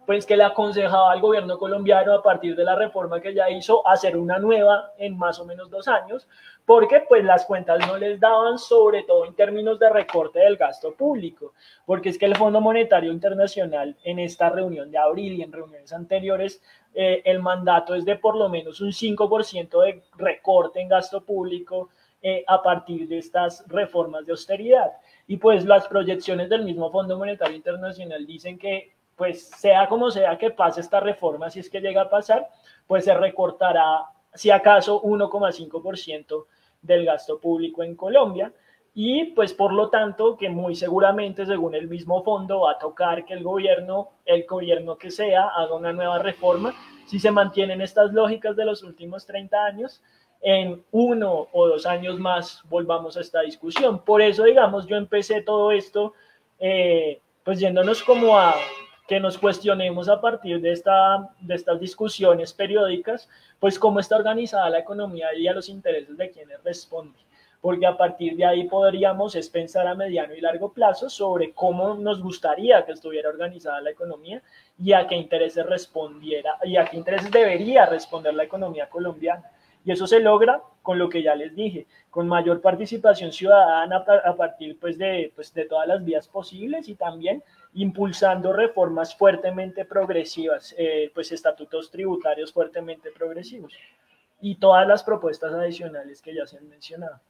pues que le aconsejaba al gobierno colombiano a partir de la reforma que ya hizo hacer una nueva en más o menos dos años, porque pues las cuentas no les daban, sobre todo en términos de recorte del gasto público, porque es que el Fondo Monetario Internacional en esta reunión de abril y en reuniones anteriores, eh, el mandato es de por lo menos un cinco por ciento de recorte en gasto público eh, a partir de estas reformas de austeridad. Y pues las proyecciones del mismo Fondo Monetario Internacional dicen que pues sea como sea que pase esta reforma, si es que llega a pasar, pues se recortará, si acaso, uno coma cinco por ciento del gasto público en Colombia, y pues por lo tanto que muy seguramente, según el mismo fondo, va a tocar que el gobierno, el gobierno que sea, haga una nueva reforma. Si se mantienen estas lógicas de los últimos treinta años, en uno o dos años más volvamos a esta discusión. Por eso, digamos, yo empecé todo esto, eh, pues yéndonos como a que nos cuestionemos a partir de, esta, de estas discusiones periódicas, pues cómo está organizada la economía y a los intereses de quienes responden. Porque a partir de ahí podríamos es pensar a mediano y largo plazo sobre cómo nos gustaría que estuviera organizada la economía y a qué intereses respondiera, y a qué intereses debería responder la economía colombiana. Y eso se logra con lo que ya les dije, con mayor participación ciudadana a partir pues, de, pues, de todas las vías posibles, y también impulsando reformas fuertemente progresivas, eh, pues estatutos tributarios fuertemente progresivos y todas las propuestas adicionales que ya se han mencionado.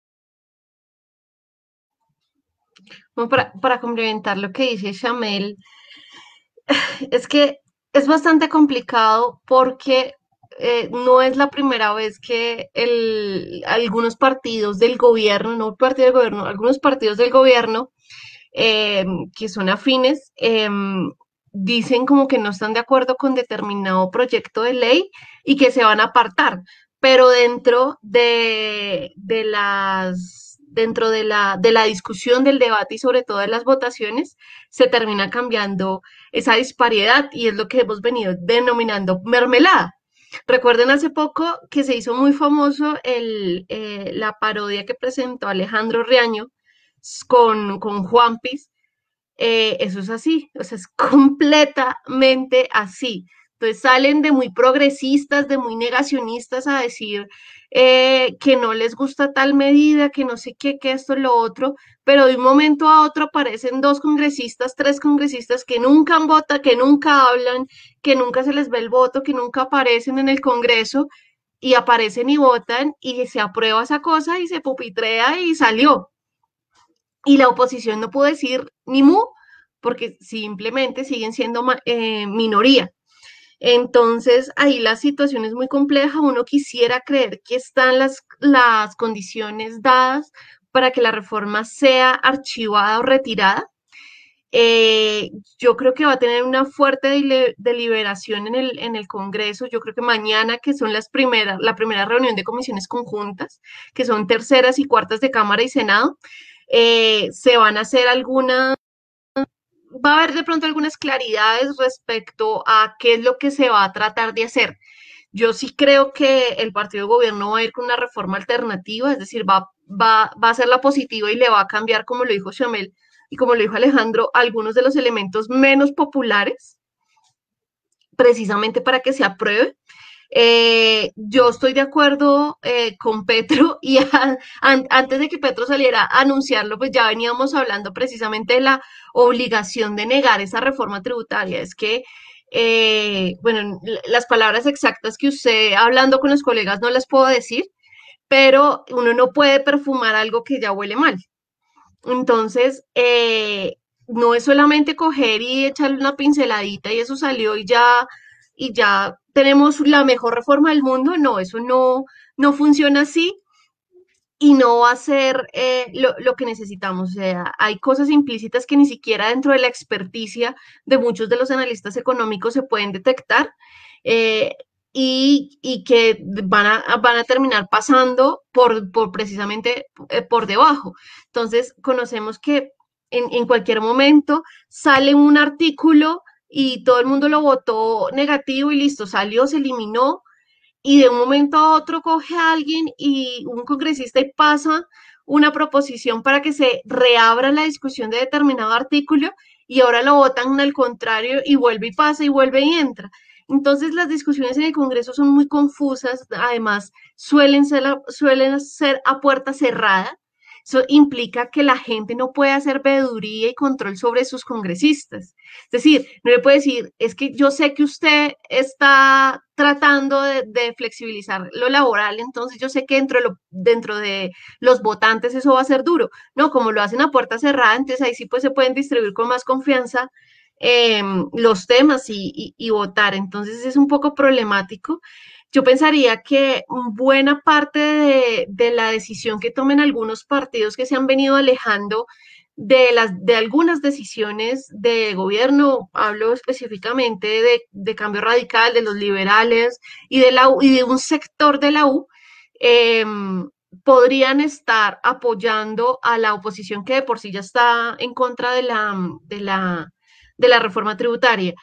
Bueno, para, para complementar lo que dice Shamel, es que es bastante complicado porque eh, no es la primera vez que el, algunos partidos del gobierno, no partido del gobierno, algunos partidos del gobierno eh, que son afines, eh, dicen como que no están de acuerdo con determinado proyecto de ley y que se van a apartar, pero dentro de, de las dentro de la, de la discusión, del debate y sobre todo de las votaciones, se termina cambiando esa disparidad y es lo que hemos venido denominando mermelada. Recuerden hace poco que se hizo muy famoso el, eh, la parodia que presentó Alejandro Riaño con, con Juanpis. Eh, eso es así, o sea, es completamente así. Entonces salen de muy progresistas, de muy negacionistas a decir eh, que no les gusta tal medida, que no sé qué, que esto, lo otro, pero de un momento a otro aparecen dos congresistas, tres congresistas que nunca votan, que nunca hablan, que nunca se les ve el voto, que nunca aparecen en el Congreso y aparecen y votan y se aprueba esa cosa y se pupitrea y salió. Y la oposición no pudo decir ni mu, porque simplemente siguen siendo eh, minoría. Entonces, ahí la situación es muy compleja. Uno quisiera creer que están las, las condiciones dadas para que la reforma sea archivada o retirada. Eh, yo creo que va a tener una fuerte dele, deliberación en el, en el Congreso. Yo creo que mañana, que son las primeras, la primera reunión de comisiones conjuntas, que son terceras y cuartas de Cámara y Senado, eh, se van a hacer algunas, va a haber de pronto algunas claridades respecto a qué es lo que se va a tratar de hacer. Yo sí creo que el partido de gobierno va a ir con una reforma alternativa, es decir, va, va, va a hacer la positiva y le va a cambiar, como lo dijo Shamel y como lo dijo Alejandro, algunos de los elementos menos populares, precisamente para que se apruebe. Eh, yo estoy de acuerdo eh, con Petro y a, an, antes de que Petro saliera a anunciarlo, pues ya veníamos hablando precisamente de la obligación de negar esa reforma tributaria. Es que, eh, bueno, las palabras exactas que usted hablando con los colegas no las puedo decir, pero uno no puede perfumar algo que ya huele mal. Entonces, eh, no es solamente coger y echarle una pinceladita y eso salió y ya, y ya tenemos la mejor reforma del mundo. No, eso no, no funciona así y no va a ser eh, lo, lo que necesitamos. O sea, hay cosas implícitas que ni siquiera dentro de la experticia de muchos de los analistas económicos se pueden detectar. Eh, y, y, que van a, van a terminar pasando por, por precisamente eh, por debajo. Entonces, conocemos que en, en cualquier momento sale un artículo y todo el mundo lo votó negativo y listo, salió, se eliminó, y de un momento a otro coge a alguien y un congresista y pasa una proposición para que se reabra la discusión de determinado artículo y ahora lo votan al contrario y vuelve y pasa y vuelve y entra. Entonces las discusiones en el Congreso son muy confusas, además suelen ser, a- suelen ser a puerta cerrada. Eso implica que la gente no puede hacer veeduría y control sobre sus congresistas. Es decir, no le puede decir, es que yo sé que usted está tratando de, de flexibilizar lo laboral, entonces yo sé que dentro de, lo- dentro de los votantes eso va a ser duro. No, como lo hacen a puerta cerrada, entonces ahí sí pues se pueden distribuir con más confianza eh, los temas y, y, y votar. Entonces es un poco problemático. Yo pensaría que buena parte de, de, la decisión que tomen algunos partidos que se han venido alejando de, las, de algunas decisiones de gobierno, hablo específicamente de, de cambio radical, de los liberales y de, la U, y de un sector de la U, eh, podrían estar apoyando a la oposición que de por sí ya está en contra de la, de la, de la reforma tributaria.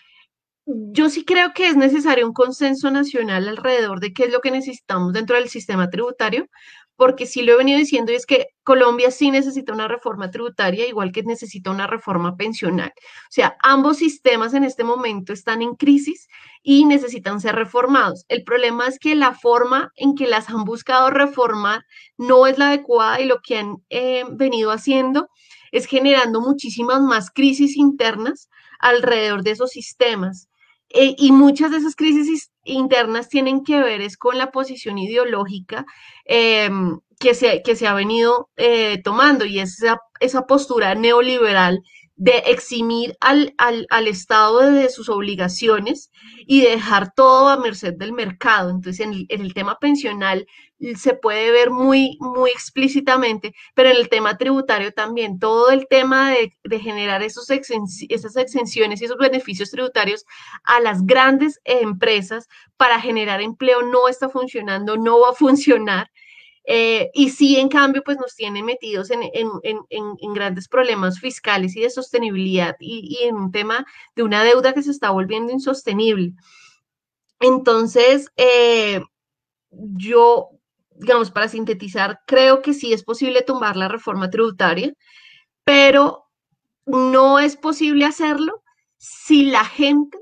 Yo sí creo que es necesario un consenso nacional alrededor de qué es lo que necesitamos dentro del sistema tributario, porque sí lo he venido diciendo y es que Colombia sí necesita una reforma tributaria, igual que necesita una reforma pensional. O sea, ambos sistemas en este momento están en crisis y necesitan ser reformados. El problema es que la forma en que las han buscado reformar no es la adecuada y lo que han eh, venido haciendo es generando muchísimas más crisis internas alrededor de esos sistemas. Eh, y muchas de esas crisis internas tienen que ver es con la posición ideológica eh, que, se, que se ha venido eh, tomando y esa, esa postura neoliberal de eximir al, al, al Estado de sus obligaciones y dejar todo a merced del mercado. Entonces, en el, en el tema pensional se puede ver muy, muy explícitamente, pero en el tema tributario también, todo el tema de, de generar esos exen, esas exenciones y esos beneficios tributarios a las grandes empresas para generar empleo no está funcionando, no va a funcionar. Eh, y sí, en cambio, pues nos tiene metidos en, en, en, en grandes problemas fiscales y de sostenibilidad y, y, en un tema de una deuda que se está volviendo insostenible. Entonces, eh, yo, digamos, para sintetizar, creo que sí es posible tumbar la reforma tributaria, pero no es posible hacerlo si la gente,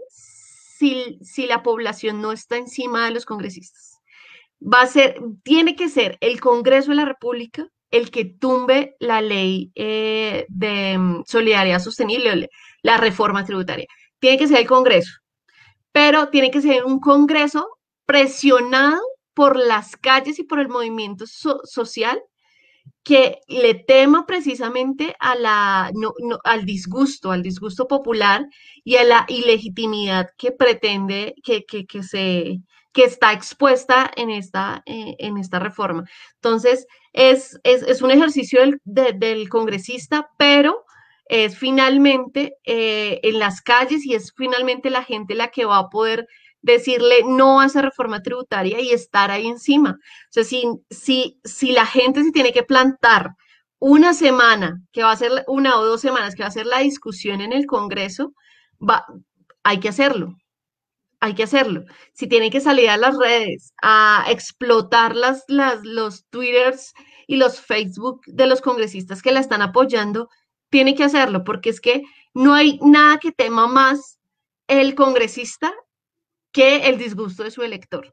si, si la población no está encima de los congresistas. Va a ser, tiene que ser el Congreso de la República el que tumbe la ley eh, de um, solidaridad sostenible, la reforma tributaria. Tiene que ser el Congreso, pero tiene que ser un Congreso presionado por las calles y por el movimiento so social que le tema precisamente a la, no, no, al disgusto, al disgusto popular y a la ilegitimidad que pretende, que, que, que se, que está expuesta en esta, eh, en esta reforma. Entonces, es, es, es un ejercicio del, de, del congresista, pero es finalmente eh, en las calles y es finalmente la gente la que va a poder decirle no a esa reforma tributaria y estar ahí encima. O sea, si, si, si la gente se tiene que plantar una semana, que va a ser una o dos semanas, que va a ser la discusión en el Congreso, va, hay que hacerlo, hay que hacerlo. Si tienen que salir a las redes a explotar las, las, los Twitters y los Facebook de los congresistas que la están apoyando, tiene que hacerlo, porque es que no hay nada que tema más el congresista que el disgusto de su elector.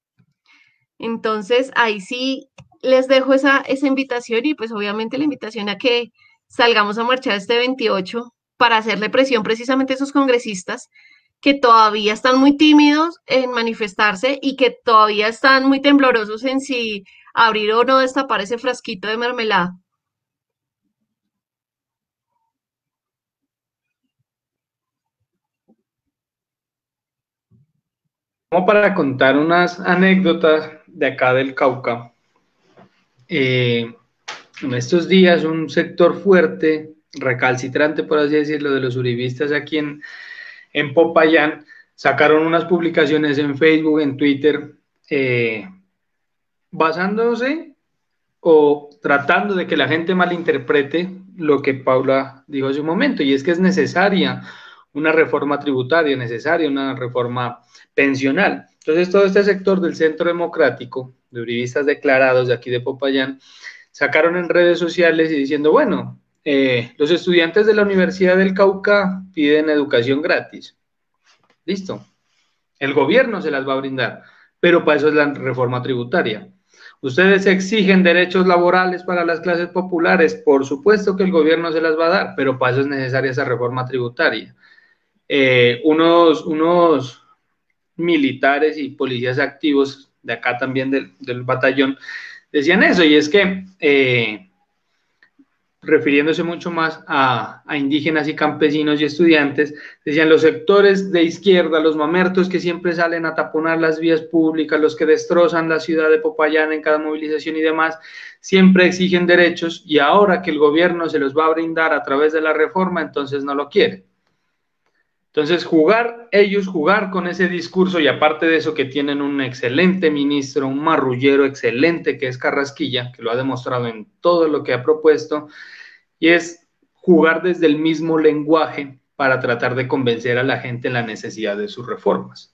Entonces, ahí sí les dejo esa, esa invitación y pues obviamente la invitación a que salgamos a marchar este veintiocho para hacerle presión precisamente a esos congresistas que todavía están muy tímidos en manifestarse y que todavía están muy temblorosos en si abrir o no destapar ese frasquito de mermelada. Como para contar unas anécdotas de acá del Cauca. Eh, en estos días un sector fuerte, recalcitrante por así decirlo, de los uribistas aquí en, en Popayán, sacaron unas publicaciones en Facebook, en Twitter, eh, basándose o tratando de que la gente malinterprete lo que Paula dijo hace un momento, y es que es necesaria una reforma tributaria, necesaria una reforma pensional. Entonces todo este sector del Centro Democrático, de uribistas declarados de aquí de Popayán, sacaron en redes sociales y diciendo, bueno, eh, los estudiantes de la Universidad del Cauca piden educación gratis. Listo. El gobierno se las va a brindar, pero para eso es la reforma tributaria. Ustedes exigen derechos laborales para las clases populares, por supuesto que el gobierno se las va a dar, pero para eso es necesaria esa reforma tributaria. Eh, unos, unos militares y policías activos de acá también del, del batallón decían eso, y es que eh, refiriéndose mucho más a, a indígenas y campesinos y estudiantes, decían los sectores de izquierda, los mamertos que siempre salen a taponar las vías públicas, los que destrozan la ciudad de Popayán en cada movilización y demás, siempre exigen derechos y ahora que el gobierno se los va a brindar a través de la reforma, entonces no lo quieren. Entonces jugar, ellos jugar con ese discurso y aparte de eso que tienen un excelente ministro, un marrullero excelente que es Carrasquilla, que lo ha demostrado en todo lo que ha propuesto, y es jugar desde el mismo lenguaje para tratar de convencer a la gente en la necesidad de sus reformas.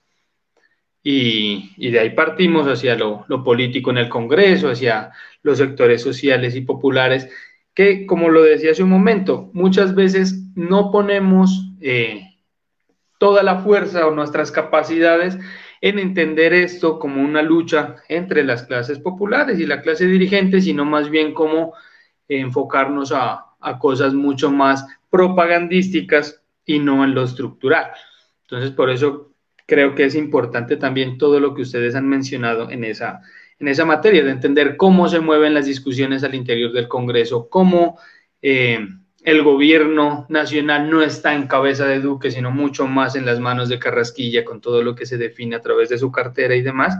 Y, y de ahí partimos hacia lo, lo político en el Congreso, hacia los sectores sociales y populares, que como lo decía hace un momento, muchas veces no ponemos eh, toda la fuerza o nuestras capacidades en entender esto como una lucha entre las clases populares y la clase dirigente, sino más bien como enfocarnos a, a cosas mucho más propagandísticas y no en lo estructural. Entonces, por eso creo que es importante también todo lo que ustedes han mencionado en esa, en esa materia, de entender cómo se mueven las discusiones al interior del Congreso, cómo eh, el gobierno nacional no está en cabeza de Duque, sino mucho más en las manos de Carrasquilla, con todo lo que se define a través de su cartera y demás,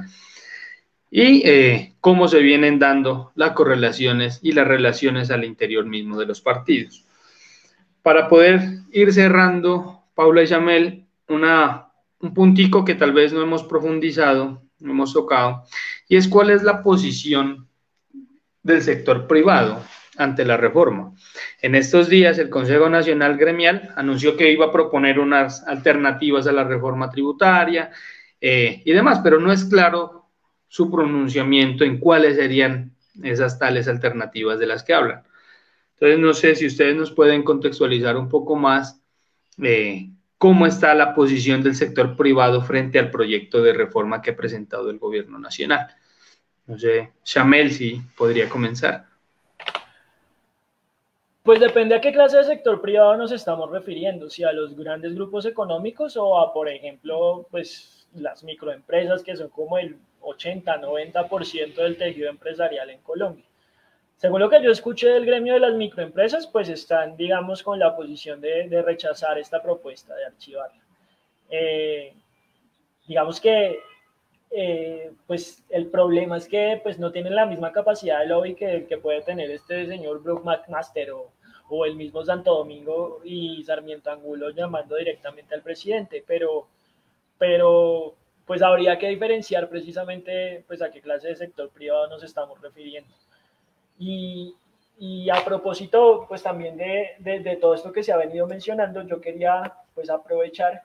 y eh, cómo se vienen dando las correlaciones y las relaciones al interior mismo de los partidos. Para poder ir cerrando, Paula y Shamel, una, un puntico que tal vez no hemos profundizado, no hemos tocado, y es cuál es la posición del sector privado ante la reforma. En estos días, el Consejo Nacional Gremial anunció que iba a proponer unas alternativas a la reforma tributaria eh, y demás, pero no es claro su pronunciamiento en cuáles serían esas tales alternativas de las que hablan. Entonces, no sé si ustedes nos pueden contextualizar un poco más eh, cómo está la posición del sector privado frente al proyecto de reforma que ha presentado el gobierno nacional. No sé, Shamel, si podría comenzar. Pues depende a qué clase de sector privado nos estamos refiriendo, si a los grandes grupos económicos o a, por ejemplo, pues las microempresas que son como el ochenta, noventa por ciento del tejido empresarial en Colombia. Según lo que yo escuché del gremio de las microempresas, pues están, digamos, con la posición de, de rechazar esta propuesta, de archivarla. Eh, digamos que eh, pues el problema es que pues no tienen la misma capacidad de lobby que, que puede tener este señor Brook McMaster o, o el mismo Santo Domingo y Sarmiento Angulo llamando directamente al presidente, pero, pero pues habría que diferenciar precisamente pues a qué clase de sector privado nos estamos refiriendo. Y, y a propósito pues también de, de, de todo esto que se ha venido mencionando, yo quería pues aprovechar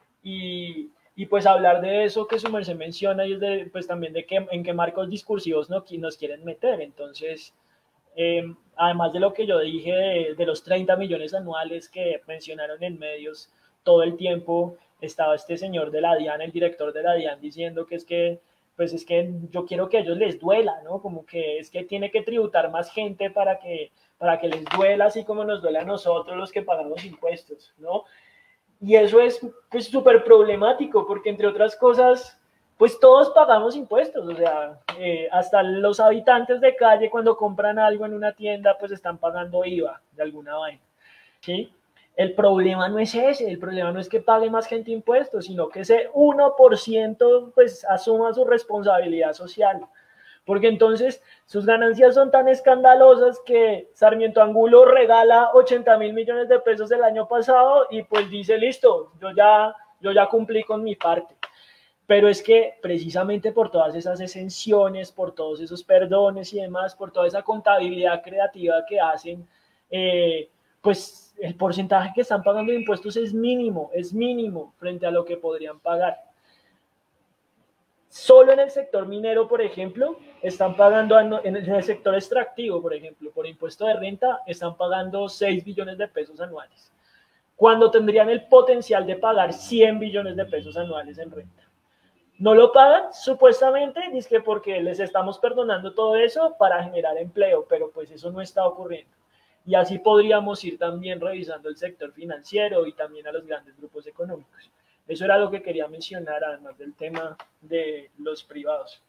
y Y pues hablar de eso que su merced menciona y es de, pues también de que, en qué marcos discursivos no, nos quieren meter. Entonces, eh, además de lo que yo dije de, de los treinta millones anuales que mencionaron en medios todo el tiempo, estaba este señor de la DIAN, el director de la DIAN, diciendo que es que, pues es que yo quiero que a ellos les duela, ¿no? Como que es que tiene que tributar más gente para que, para que les duela, así como nos duele a nosotros los que pagamos impuestos, ¿no? Y eso es pues súper problemático porque entre otras cosas, pues todos pagamos impuestos, o sea, eh, hasta los habitantes de calle cuando compran algo en una tienda pues están pagando I V A de alguna vaina, ¿sí? El problema no es ese, el problema no es que pague más gente impuestos, sino que ese uno por ciento pues asuma su responsabilidad social. Porque entonces sus ganancias son tan escandalosas que Sarmiento Angulo regala ochenta mil millones de pesos el año pasado y pues dice, listo, yo ya, yo ya cumplí con mi parte. Pero es que precisamente por todas esas exenciones, por todos esos perdones y demás, por toda esa contabilidad creativa que hacen, eh, pues el porcentaje que están pagando de impuestos es mínimo, es mínimo frente a lo que podrían pagar. Solo en el sector minero, por ejemplo, están pagando, en el sector extractivo, por ejemplo, por impuesto de renta, están pagando seis billones de pesos anuales, cuando tendrían el potencial de pagar cien billones de pesos anuales en renta. No lo pagan, supuestamente, dice porque les estamos perdonando todo eso para generar empleo, pero pues eso no está ocurriendo. Y así podríamos ir también revisando el sector financiero y también a los grandes grupos económicos. Eso era lo que quería mencionar, además del tema de los privados.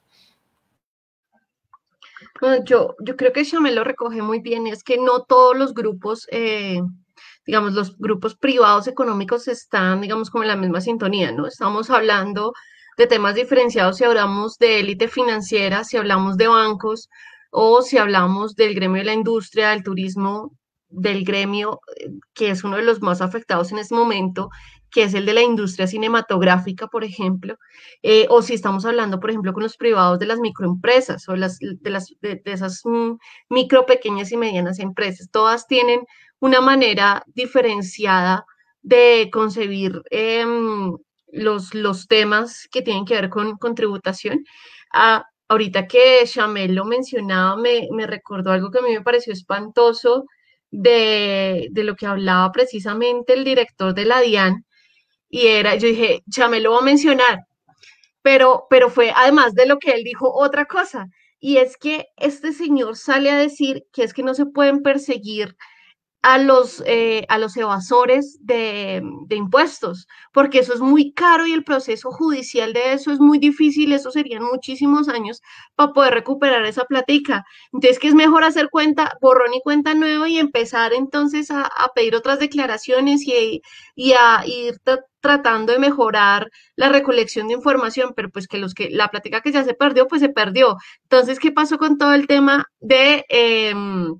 Bueno, yo, yo creo que Chamel lo recoge muy bien, es que no todos los grupos, eh, digamos, los grupos privados económicos están, digamos, como en la misma sintonía, ¿no? Estamos hablando de temas diferenciados si hablamos de élite financiera, si hablamos de bancos o si hablamos del gremio de la industria, del turismo, del gremio, eh, que es uno de los más afectados en este momento, que es el de la industria cinematográfica, por ejemplo, eh, o si estamos hablando, por ejemplo, con los privados de las microempresas o las, de, las, de, de esas mm, micro, pequeñas y medianas empresas. Todas tienen una manera diferenciada de concebir eh, los, los temas que tienen que ver con, con tributación. Ah, ahorita que Chamel lo mencionaba, me, me recordó algo que a mí me pareció espantoso de, de lo que hablaba precisamente el director de la DIAN, y era, yo dije, Chamel lo va a mencionar, pero, pero fue además de lo que él dijo otra cosa, y es que este señor sale a decir que es que no se pueden perseguir a los, eh, a los evasores de, de impuestos, porque eso es muy caro y el proceso judicial de eso es muy difícil, eso serían muchísimos años para poder recuperar esa platica. Entonces, que es mejor hacer cuenta, borrón y cuenta nueva y empezar entonces a, a pedir otras declaraciones y, y a ir tra- tratando de mejorar la recolección de información, pero pues que los que la plática que ya se perdió, pues se perdió. Entonces, ¿qué pasó con todo el tema de eh,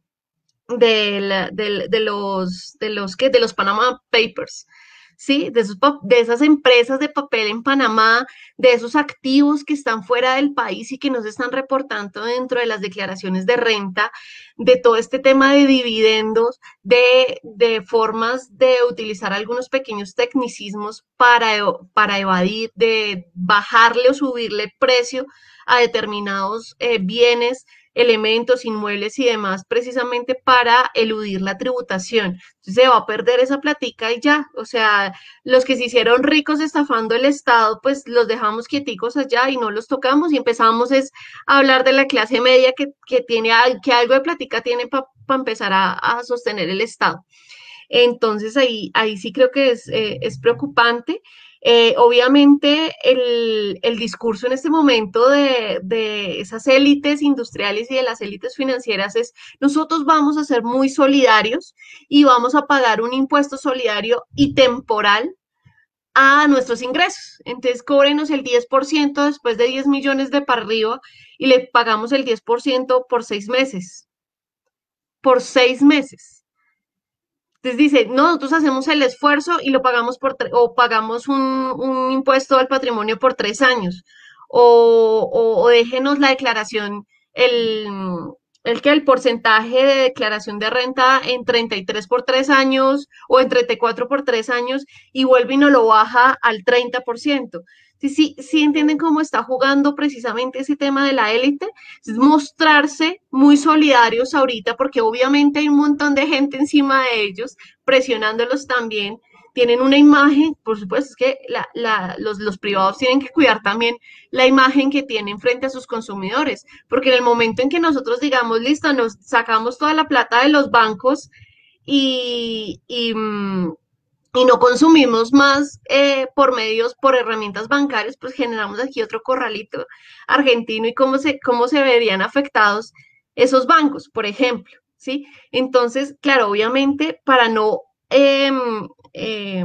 del- del- de los, de los, ¿qué? De los Panama Papers, ¿sí? De esos, pa- de esas empresas de papel en Panamá, de esos activos que están fuera del país y que no se están reportando dentro de las declaraciones de renta, de todo este tema de dividendos, de, de formas de utilizar algunos pequeños tecnicismos para, e- para evadir, de bajarle o subirle precio a determinados eh, bienes, elementos, inmuebles y demás, precisamente para eludir la tributación. Entonces se va a perder esa platica y ya, o sea, los que se hicieron ricos estafando el Estado, pues los dejamos quieticos allá y no los tocamos y empezamos es a hablar de la clase media que, que tiene, que algo de platica tiene para pa empezar a, a, sostener el Estado. Entonces ahí, ahí sí creo que es, eh, es preocupante. Eh, obviamente el, el, discurso en este momento de, de, esas élites industriales y de las élites financieras es nosotros vamos a ser muy solidarios y vamos a pagar un impuesto solidario y temporal a nuestros ingresos. Entonces cóbrenos el diez por ciento después de diez millones de para arriba y le pagamos el diez por ciento por seis meses. Por seis meses. Entonces dice, no, nosotros hacemos el esfuerzo y lo pagamos por, o pagamos un, un impuesto al patrimonio por tres años, o, o, o déjenos la declaración, el, el que el porcentaje de declaración de renta en treinta y tres por tres años o en treinta y cuatro por tres años y vuelve y nos lo baja al treinta por ciento. Sí, sí, sí entienden cómo está jugando precisamente ese tema de la élite, es mostrarse muy solidarios ahorita, porque obviamente hay un montón de gente encima de ellos, presionándolos también, tienen una imagen, por supuesto, es que la, la, los, los privados tienen que cuidar también la imagen que tienen frente a sus consumidores, porque en el momento en que nosotros digamos, listo, nos sacamos toda la plata de los bancos y, y y no consumimos más eh, por medios, por herramientas bancarias, pues generamos aquí otro corralito argentino y cómo se, cómo se verían afectados esos bancos, por ejemplo, ¿sí? Entonces, claro, obviamente, para no eh, eh,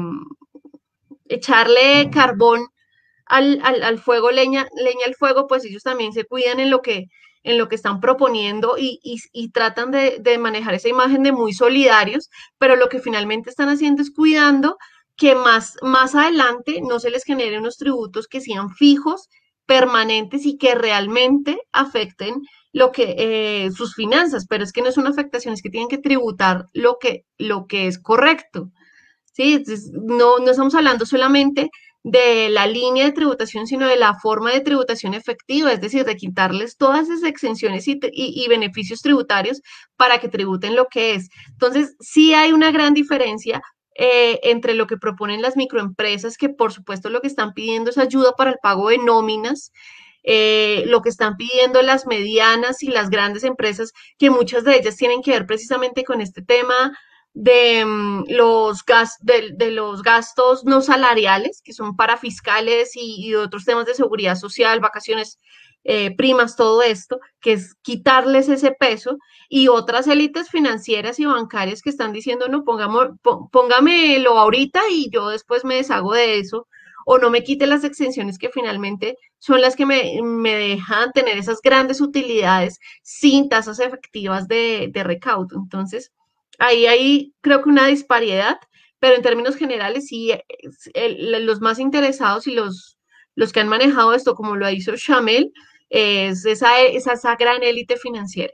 echarle carbón al, al, al, fuego, leña, leña al fuego, pues ellos también se cuidan en lo que, en lo que están proponiendo y, y, y tratan de, de, manejar esa imagen de muy solidarios, pero lo que finalmente están haciendo es cuidando que más, más adelante no se les genere unos tributos que sean fijos, permanentes y que realmente afecten lo que eh, sus finanzas, pero es que no es una afectación, es que tienen que tributar lo que, lo que es correcto. ¿Sí? Entonces, no, no estamos hablando solamente de la línea de tributación, sino de la forma de tributación efectiva, es decir, de quitarles todas esas exenciones y, y, y beneficios tributarios para que tributen lo que es. Entonces, sí hay una gran diferencia eh, entre lo que proponen las microempresas, que por supuesto lo que están pidiendo es ayuda para el pago de nóminas, eh, lo que están pidiendo las medianas y las grandes empresas, que muchas de ellas tienen que ver precisamente con este tema de, um, los, gas, de, de los gastos no salariales, que son para fiscales y, y otros temas de seguridad social, vacaciones, eh, primas, todo esto, que es quitarles ese peso, y otras élites financieras y bancarias que están diciendo, no, pongamos, póngamelo ahorita y yo después me deshago de eso, o no me quite las exenciones que finalmente son las que me, me dejan tener esas grandes utilidades sin tasas efectivas de, de recaudo. Entonces, ahí hay creo que una disparidad, pero en términos generales sí, el, los más interesados y los, los que han manejado esto, como lo hizo Shamel, es esa, esa, esa gran élite financiera.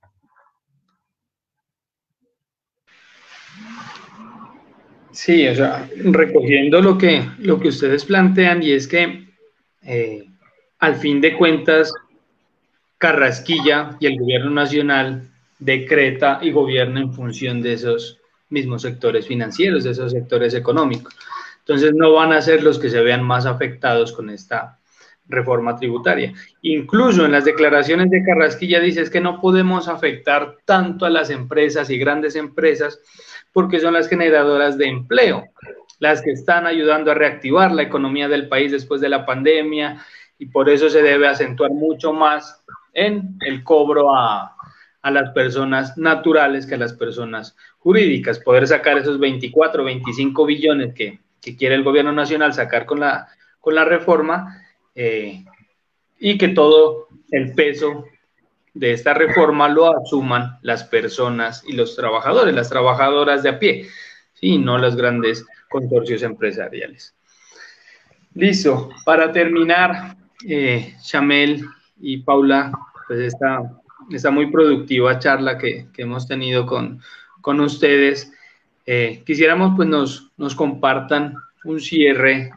Sí, o sea, recogiendo lo que, lo que ustedes plantean, y es que eh, al fin de cuentas Carrasquilla y el gobierno nacional decreta y gobierna en función de esos mismos sectores financieros, de esos sectores económicos. Entonces no van a ser los que se vean más afectados con esta reforma tributaria. Incluso en las declaraciones de Carrasquilla dice que no podemos afectar tanto a las empresas y grandes empresas porque son las generadoras de empleo, las que están ayudando a reactivar la economía del país después de la pandemia, y por eso se debe acentuar mucho más en el cobro a, a las personas naturales que a las personas jurídicas. Poder sacar esos veinticuatro, veinticinco billones que, que quiere el gobierno nacional sacar con la, con la reforma, eh, y que todo el peso de esta reforma lo asuman las personas y los trabajadores, las trabajadoras de a pie, ¿sí? No los grandes consorcios empresariales. Listo. Para terminar, eh, Shamel y Paula, pues esta, esta muy productiva charla que, que hemos tenido con, con ustedes, eh, quisiéramos pues nos, nos compartan un cierre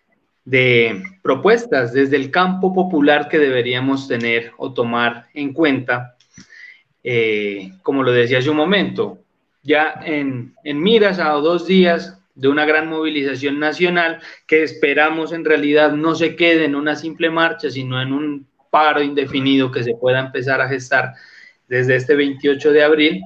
de propuestas desde el campo popular que deberíamos tener o tomar en cuenta, eh, como lo decía hace un momento, ya en, en miras a dos días de una gran movilización nacional que esperamos en realidad no se quede en una simple marcha, sino en un paro indefinido que se pueda empezar a gestar desde este veintiocho de abril,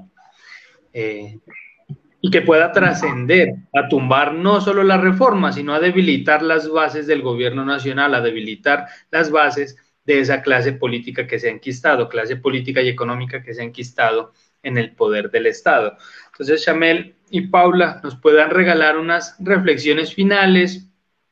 eh, y que pueda trascender a tumbar no solo la reforma, sino a debilitar las bases del gobierno nacional, a debilitar las bases de esa clase política que se ha enquistado, clase política y económica que se ha enquistado en el poder del Estado. Entonces, Shamel y Paula nos puedan regalar unas reflexiones finales,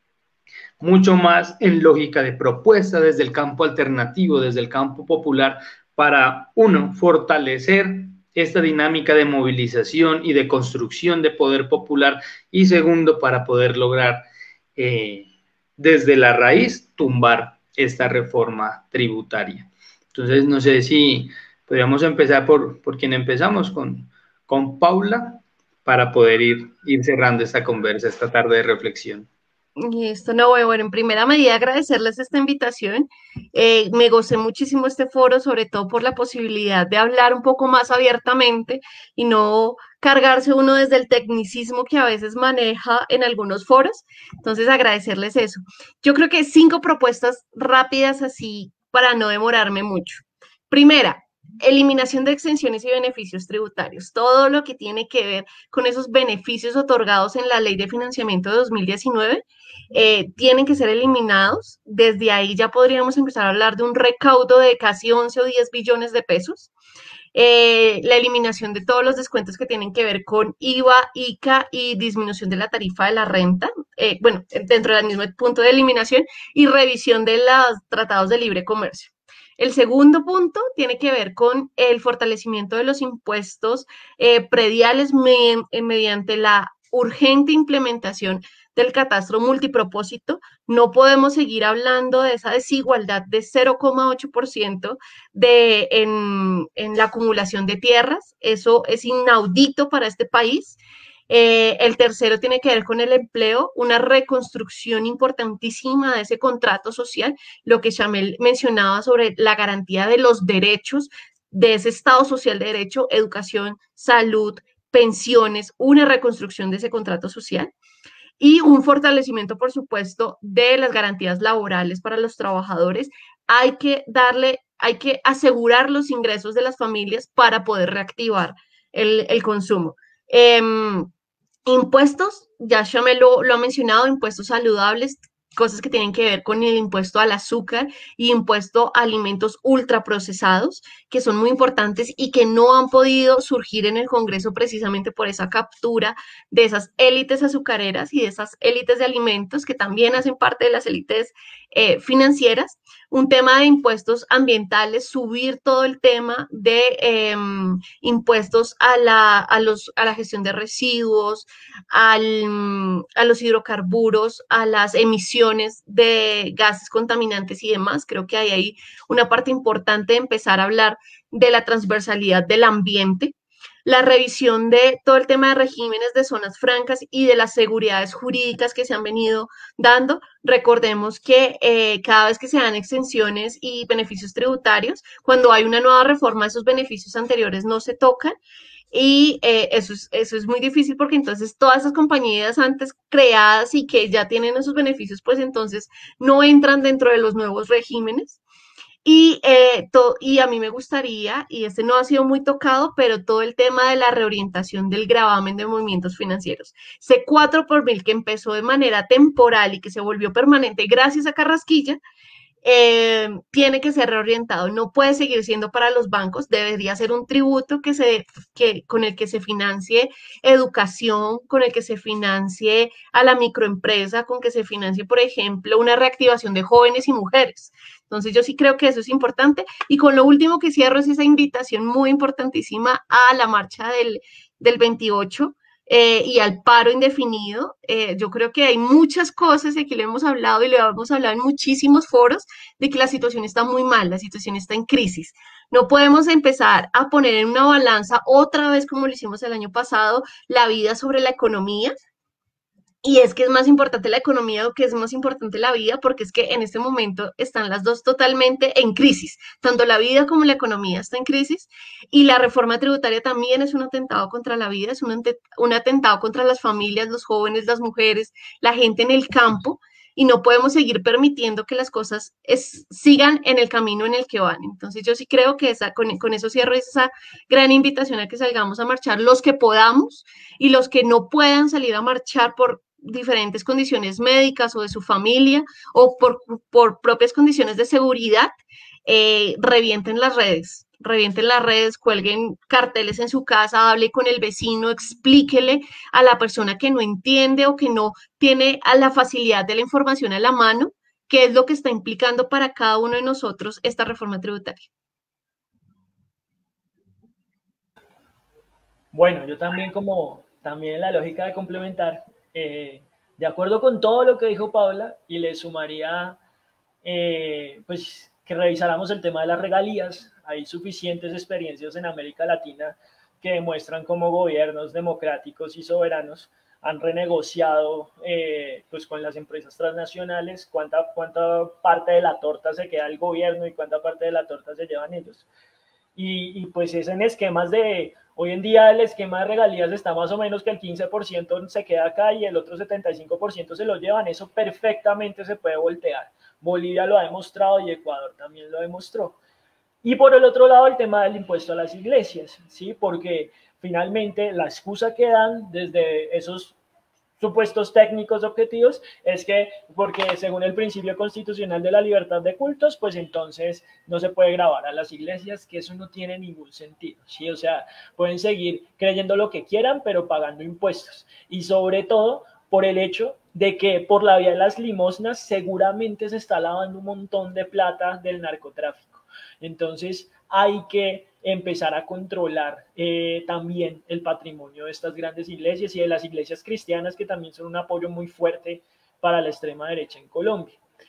mucho más en lógica de propuesta desde el campo alternativo, desde el campo popular, para, uno, fortalecer esta dinámica de movilización y de construcción de poder popular, y segundo, para poder lograr eh, desde la raíz tumbar esta reforma tributaria. Entonces, no sé si podríamos empezar por, por quien empezamos, con, con Paula, para poder ir, ir cerrando esta conversa, esta tarde de reflexión. Listo, no, bueno, en primera medida agradecerles esta invitación. Eh, me gocé muchísimo este foro, sobre todo por la posibilidad de hablar un poco más abiertamente y no cargarse uno desde el tecnicismo que a veces maneja en algunos foros. Entonces, agradecerles eso. Yo creo que cinco propuestas rápidas así para no demorarme mucho. Primera, eliminación de exenciones y beneficios tributarios. Todo lo que tiene que ver con esos beneficios otorgados en la Ley de Financiamiento de dos mil diecinueve eh, tienen que ser eliminados. Desde ahí ya podríamos empezar a hablar de un recaudo de casi once o diez billones de pesos. Eh, la eliminación de todos los descuentos que tienen que ver con I V A, I C A y disminución de la tarifa de la renta, eh, bueno, dentro del mismo punto de eliminación, y revisión de los tratados de libre comercio. El segundo punto tiene que ver con el fortalecimiento de los impuestos eh, prediales me, eh, mediante la urgente implementación del catastro multipropósito. No podemos seguir hablando de esa desigualdad de cero coma ocho por ciento de, en, en la acumulación de tierras. Eso es inaudito para este país. Eh, el tercero tiene que ver con el empleo, una reconstrucción importantísima de ese contrato social, lo que Chamel mencionaba sobre la garantía de los derechos de ese Estado social de derecho, educación, salud, pensiones, una reconstrucción de ese contrato social y un fortalecimiento, por supuesto, de las garantías laborales para los trabajadores. Hay que darle, hay que asegurar los ingresos de las familias para poder reactivar el, el consumo. Eh, Impuestos, ya Shame lo, lo ha mencionado, impuestos saludables, cosas que tienen que ver con el impuesto al azúcar y impuesto a alimentos ultraprocesados, que son muy importantes y que no han podido surgir en el Congreso precisamente por esa captura de esas élites azucareras y de esas élites de alimentos que también hacen parte de las élites eh, financieras. Un tema de impuestos ambientales, subir todo el tema de eh, impuestos a la, a, los, a la gestión de residuos, al, a los hidrocarburos, a las emisiones de gases contaminantes y demás. Creo que hay ahí una parte importante de empezar a hablar de la transversalidad del ambiente, la revisión de todo el tema de regímenes de zonas francas y de las seguridades jurídicas que se han venido dando. Recordemos que eh, cada vez que se dan exenciones y beneficios tributarios, cuando hay una nueva reforma, esos beneficios anteriores no se tocan. Y eh, eso, es, eso es muy difícil porque entonces todas esas compañías antes creadas y que ya tienen esos beneficios, pues entonces no entran dentro de los nuevos regímenes. Y, eh, to, y a mí me gustaría, y este no ha sido muy tocado, pero todo el tema de la reorientación del gravamen de movimientos financieros. C cuatro por mil que empezó de manera temporal y que se volvió permanente gracias a Carrasquilla, eh, tiene que ser reorientado, no puede seguir siendo para los bancos, debería ser un tributo que se, que, con el que se financie educación, con el que se financie a la microempresa, con que se financie, por ejemplo, una reactivación de jóvenes y mujeres. Entonces yo sí creo que eso es importante y con lo último que cierro es esa invitación muy importantísima a la marcha del, del veintiocho, eh, y al paro indefinido. Eh, yo creo que hay muchas cosas, y aquí lo hemos hablado y lo hemos hablado en muchísimos foros, de que la situación está muy mal, la situación está en crisis. No podemos empezar a poner en una balanza otra vez, como lo hicimos el año pasado, la vida sobre la economía. Y es que es más importante la economía o que es más importante la vida, porque es que en este momento están las dos totalmente en crisis. Tanto la vida como la economía está en crisis y la reforma tributaria también es un atentado contra la vida, es un, un atentado contra las familias, los jóvenes, las mujeres, la gente en el campo y no podemos seguir permitiendo que las cosas es, sigan en el camino en el que van. Entonces yo sí creo que esa, con, con eso cierro esa gran invitación a que salgamos a marchar los que podamos y los que no puedan salir a marchar por diferentes condiciones médicas o de su familia o por, por propias condiciones de seguridad, eh, revienten las redes, revienten las redes, cuelguen carteles en su casa, hable con el vecino, explíquele a la persona que no entiende o que no tiene a la facilidad de la información a la mano, qué es lo que está implicando para cada uno de nosotros esta reforma tributaria. Bueno, yo también como, también en la lógica de complementar, eh, de acuerdo con todo lo que dijo Paula, y le sumaría, eh, pues, que revisáramos el tema de las regalías. Hay suficientes experiencias en América Latina que demuestran cómo gobiernos democráticos y soberanos han renegociado eh, pues con las empresas transnacionales cuánta, cuánta parte de la torta se queda el gobierno y cuánta parte de la torta se llevan ellos. Y, y pues es en esquemas de, hoy en día el esquema de regalías está más o menos que el quince por ciento se queda acá y el otro setenta y cinco por ciento se lo llevan. Eso perfectamente se puede voltear. Bolivia lo ha demostrado y Ecuador también lo demostró. Y por el otro lado, el tema del impuesto a las iglesias, ¿sí? Porque finalmente la excusa que dan desde esos supuestos técnicos objetivos es que porque según el principio constitucional de la libertad de cultos, pues entonces no se puede grabar a las iglesias, que eso no tiene ningún sentido, ¿sí? O sea, pueden seguir creyendo lo que quieran, pero pagando impuestos. Y sobre todo por el hecho de que por la vía de las limosnas seguramente se está lavando un montón de plata del narcotráfico. Entonces hay que empezar a controlar eh, también el patrimonio de estas grandes iglesias y de las iglesias cristianas, que también son un apoyo muy fuerte para la extrema derecha en Colombia.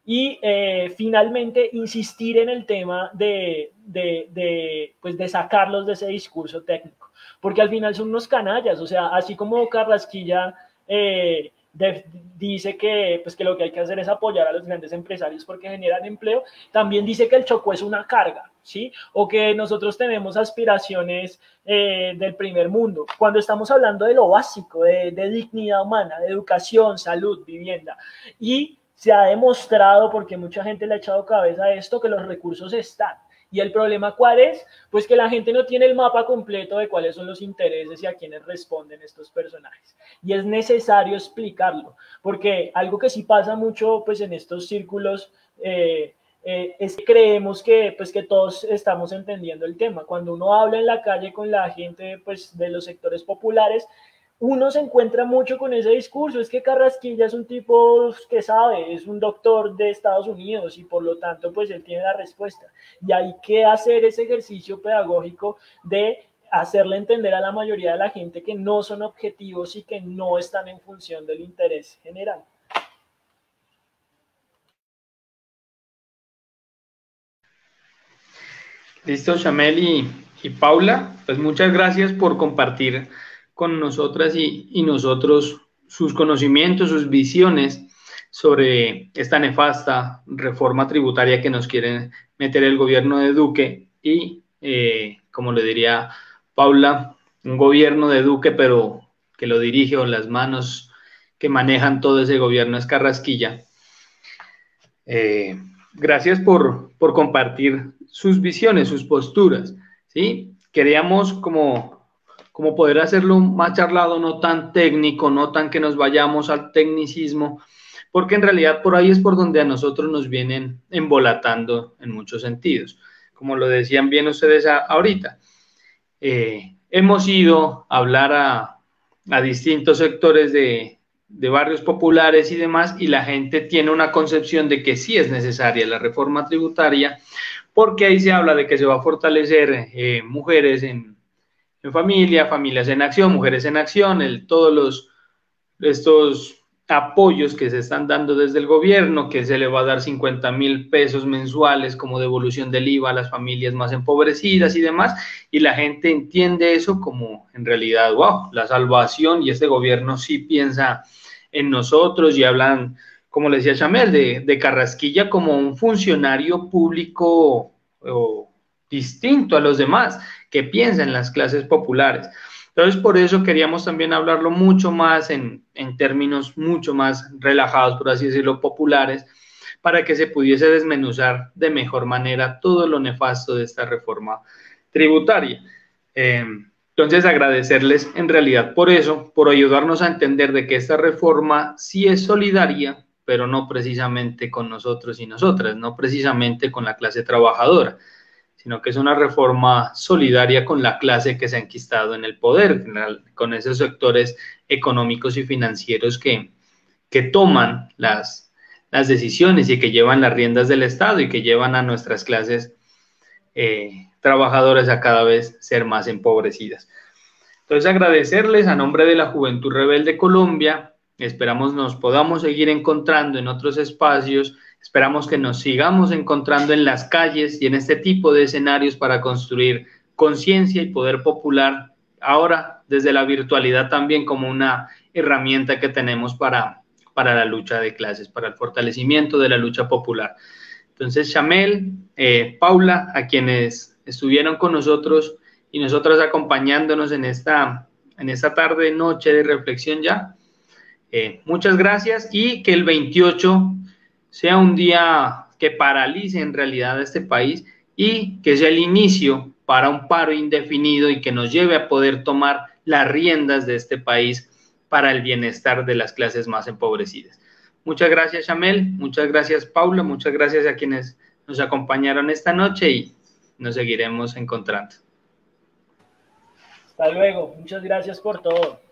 Y eh, finalmente insistir en el tema de, de, de, pues de sacarlos de ese discurso técnico, porque al final son unos canallas. O sea, así como Carrasquilla eh, de, dice que, pues que lo que hay que hacer es apoyar a los grandes empresarios porque generan empleo, también dice que el Chocó es una carga, ¿sí? O que nosotros tenemos aspiraciones eh, del primer mundo, cuando estamos hablando de lo básico, de, de dignidad humana, de educación, salud, vivienda. Y se ha demostrado, porque mucha gente le ha echado cabeza a esto, que los recursos están. ¿Y el problema cuál es? Pues que la gente no tiene el mapa completo de cuáles son los intereses y a quiénes responden estos personajes. Y es necesario explicarlo, porque algo que sí pasa mucho pues, en estos círculos eh, eh, es que creemos que, pues, que todos estamos entendiendo el tema. Cuando uno habla en la calle con la gente pues, de los sectores populares, uno se encuentra mucho con ese discurso. Es que Carrasquilla es un tipo que sabe, es un doctor de Estados Unidos y por lo tanto pues él tiene la respuesta. Y hay que hacer ese ejercicio pedagógico de hacerle entender a la mayoría de la gente que no son objetivos y que no están en función del interés general. Listo, Shamel y, y Paula, pues muchas gracias por compartir con nosotras y, y nosotros sus conocimientos, sus visiones sobre esta nefasta reforma tributaria que nos quiere meter el gobierno de Duque y, eh, como le diría Paula, un gobierno de Duque, pero que lo dirige o las manos que manejan todo ese gobierno es Carrasquilla. Eh, gracias por, por compartir sus visiones, sus posturas, ¿sí? Queríamos como como poder hacerlo más charlado, no tan técnico, no tan que nos vayamos al tecnicismo, porque en realidad por ahí es por donde a nosotros nos vienen embolatando en muchos sentidos. Como lo decían bien ustedes a, ahorita, eh, hemos ido a hablar a, a distintos sectores de, de barrios populares y demás, y la gente tiene una concepción de que sí es necesaria la reforma tributaria, porque ahí se habla de que se va a fortalecer eh, mujeres en en familia, familias en acción, mujeres en acción, el, todos los, estos apoyos que se están dando desde el gobierno, que se le va a dar cincuenta mil pesos mensuales como devolución del I V A a las familias más empobrecidas y demás, y la gente entiende eso como en realidad, wow, la salvación, y este gobierno sí piensa en nosotros y hablan, como le decía Shamel, de, de Carrasquilla como un funcionario público o distinto a los demás, que piensa en las clases populares. Entonces, por eso queríamos también hablarlo mucho más en, en términos mucho más relajados, por así decirlo, populares, para que se pudiese desmenuzar de mejor manera todo lo nefasto de esta reforma tributaria. Eh, entonces, agradecerles en realidad por eso, por ayudarnos a entender de que esta reforma sí es solidaria, pero no precisamente con nosotros y nosotras, no precisamente con la clase trabajadora, sino que es una reforma solidaria con la clase que se ha enquistado en el poder, con esos sectores económicos y financieros que, que toman las, las decisiones y que llevan las riendas del Estado y que llevan a nuestras clases eh, trabajadoras a cada vez ser más empobrecidas. Entonces, agradecerles a nombre de la Juventud Rebelde Colombia. Esperamos nos podamos seguir encontrando en otros espacios. Esperamos que nos sigamos encontrando en las calles y en este tipo de escenarios para construir conciencia y poder popular, ahora desde la virtualidad también como una herramienta que tenemos para, para la lucha de clases, para el fortalecimiento de la lucha popular. Entonces, Shamel, eh, Paula, a quienes estuvieron con nosotros y nosotras acompañándonos en esta, en esta tarde, noche de reflexión ya, eh, muchas gracias, y que el veintiocho sea un día que paralice en realidad a este país y que sea el inicio para un paro indefinido y que nos lleve a poder tomar las riendas de este país para el bienestar de las clases más empobrecidas. Muchas gracias, Shamel, muchas gracias, Paula, muchas gracias a quienes nos acompañaron esta noche y nos seguiremos encontrando. Hasta luego, muchas gracias por todo.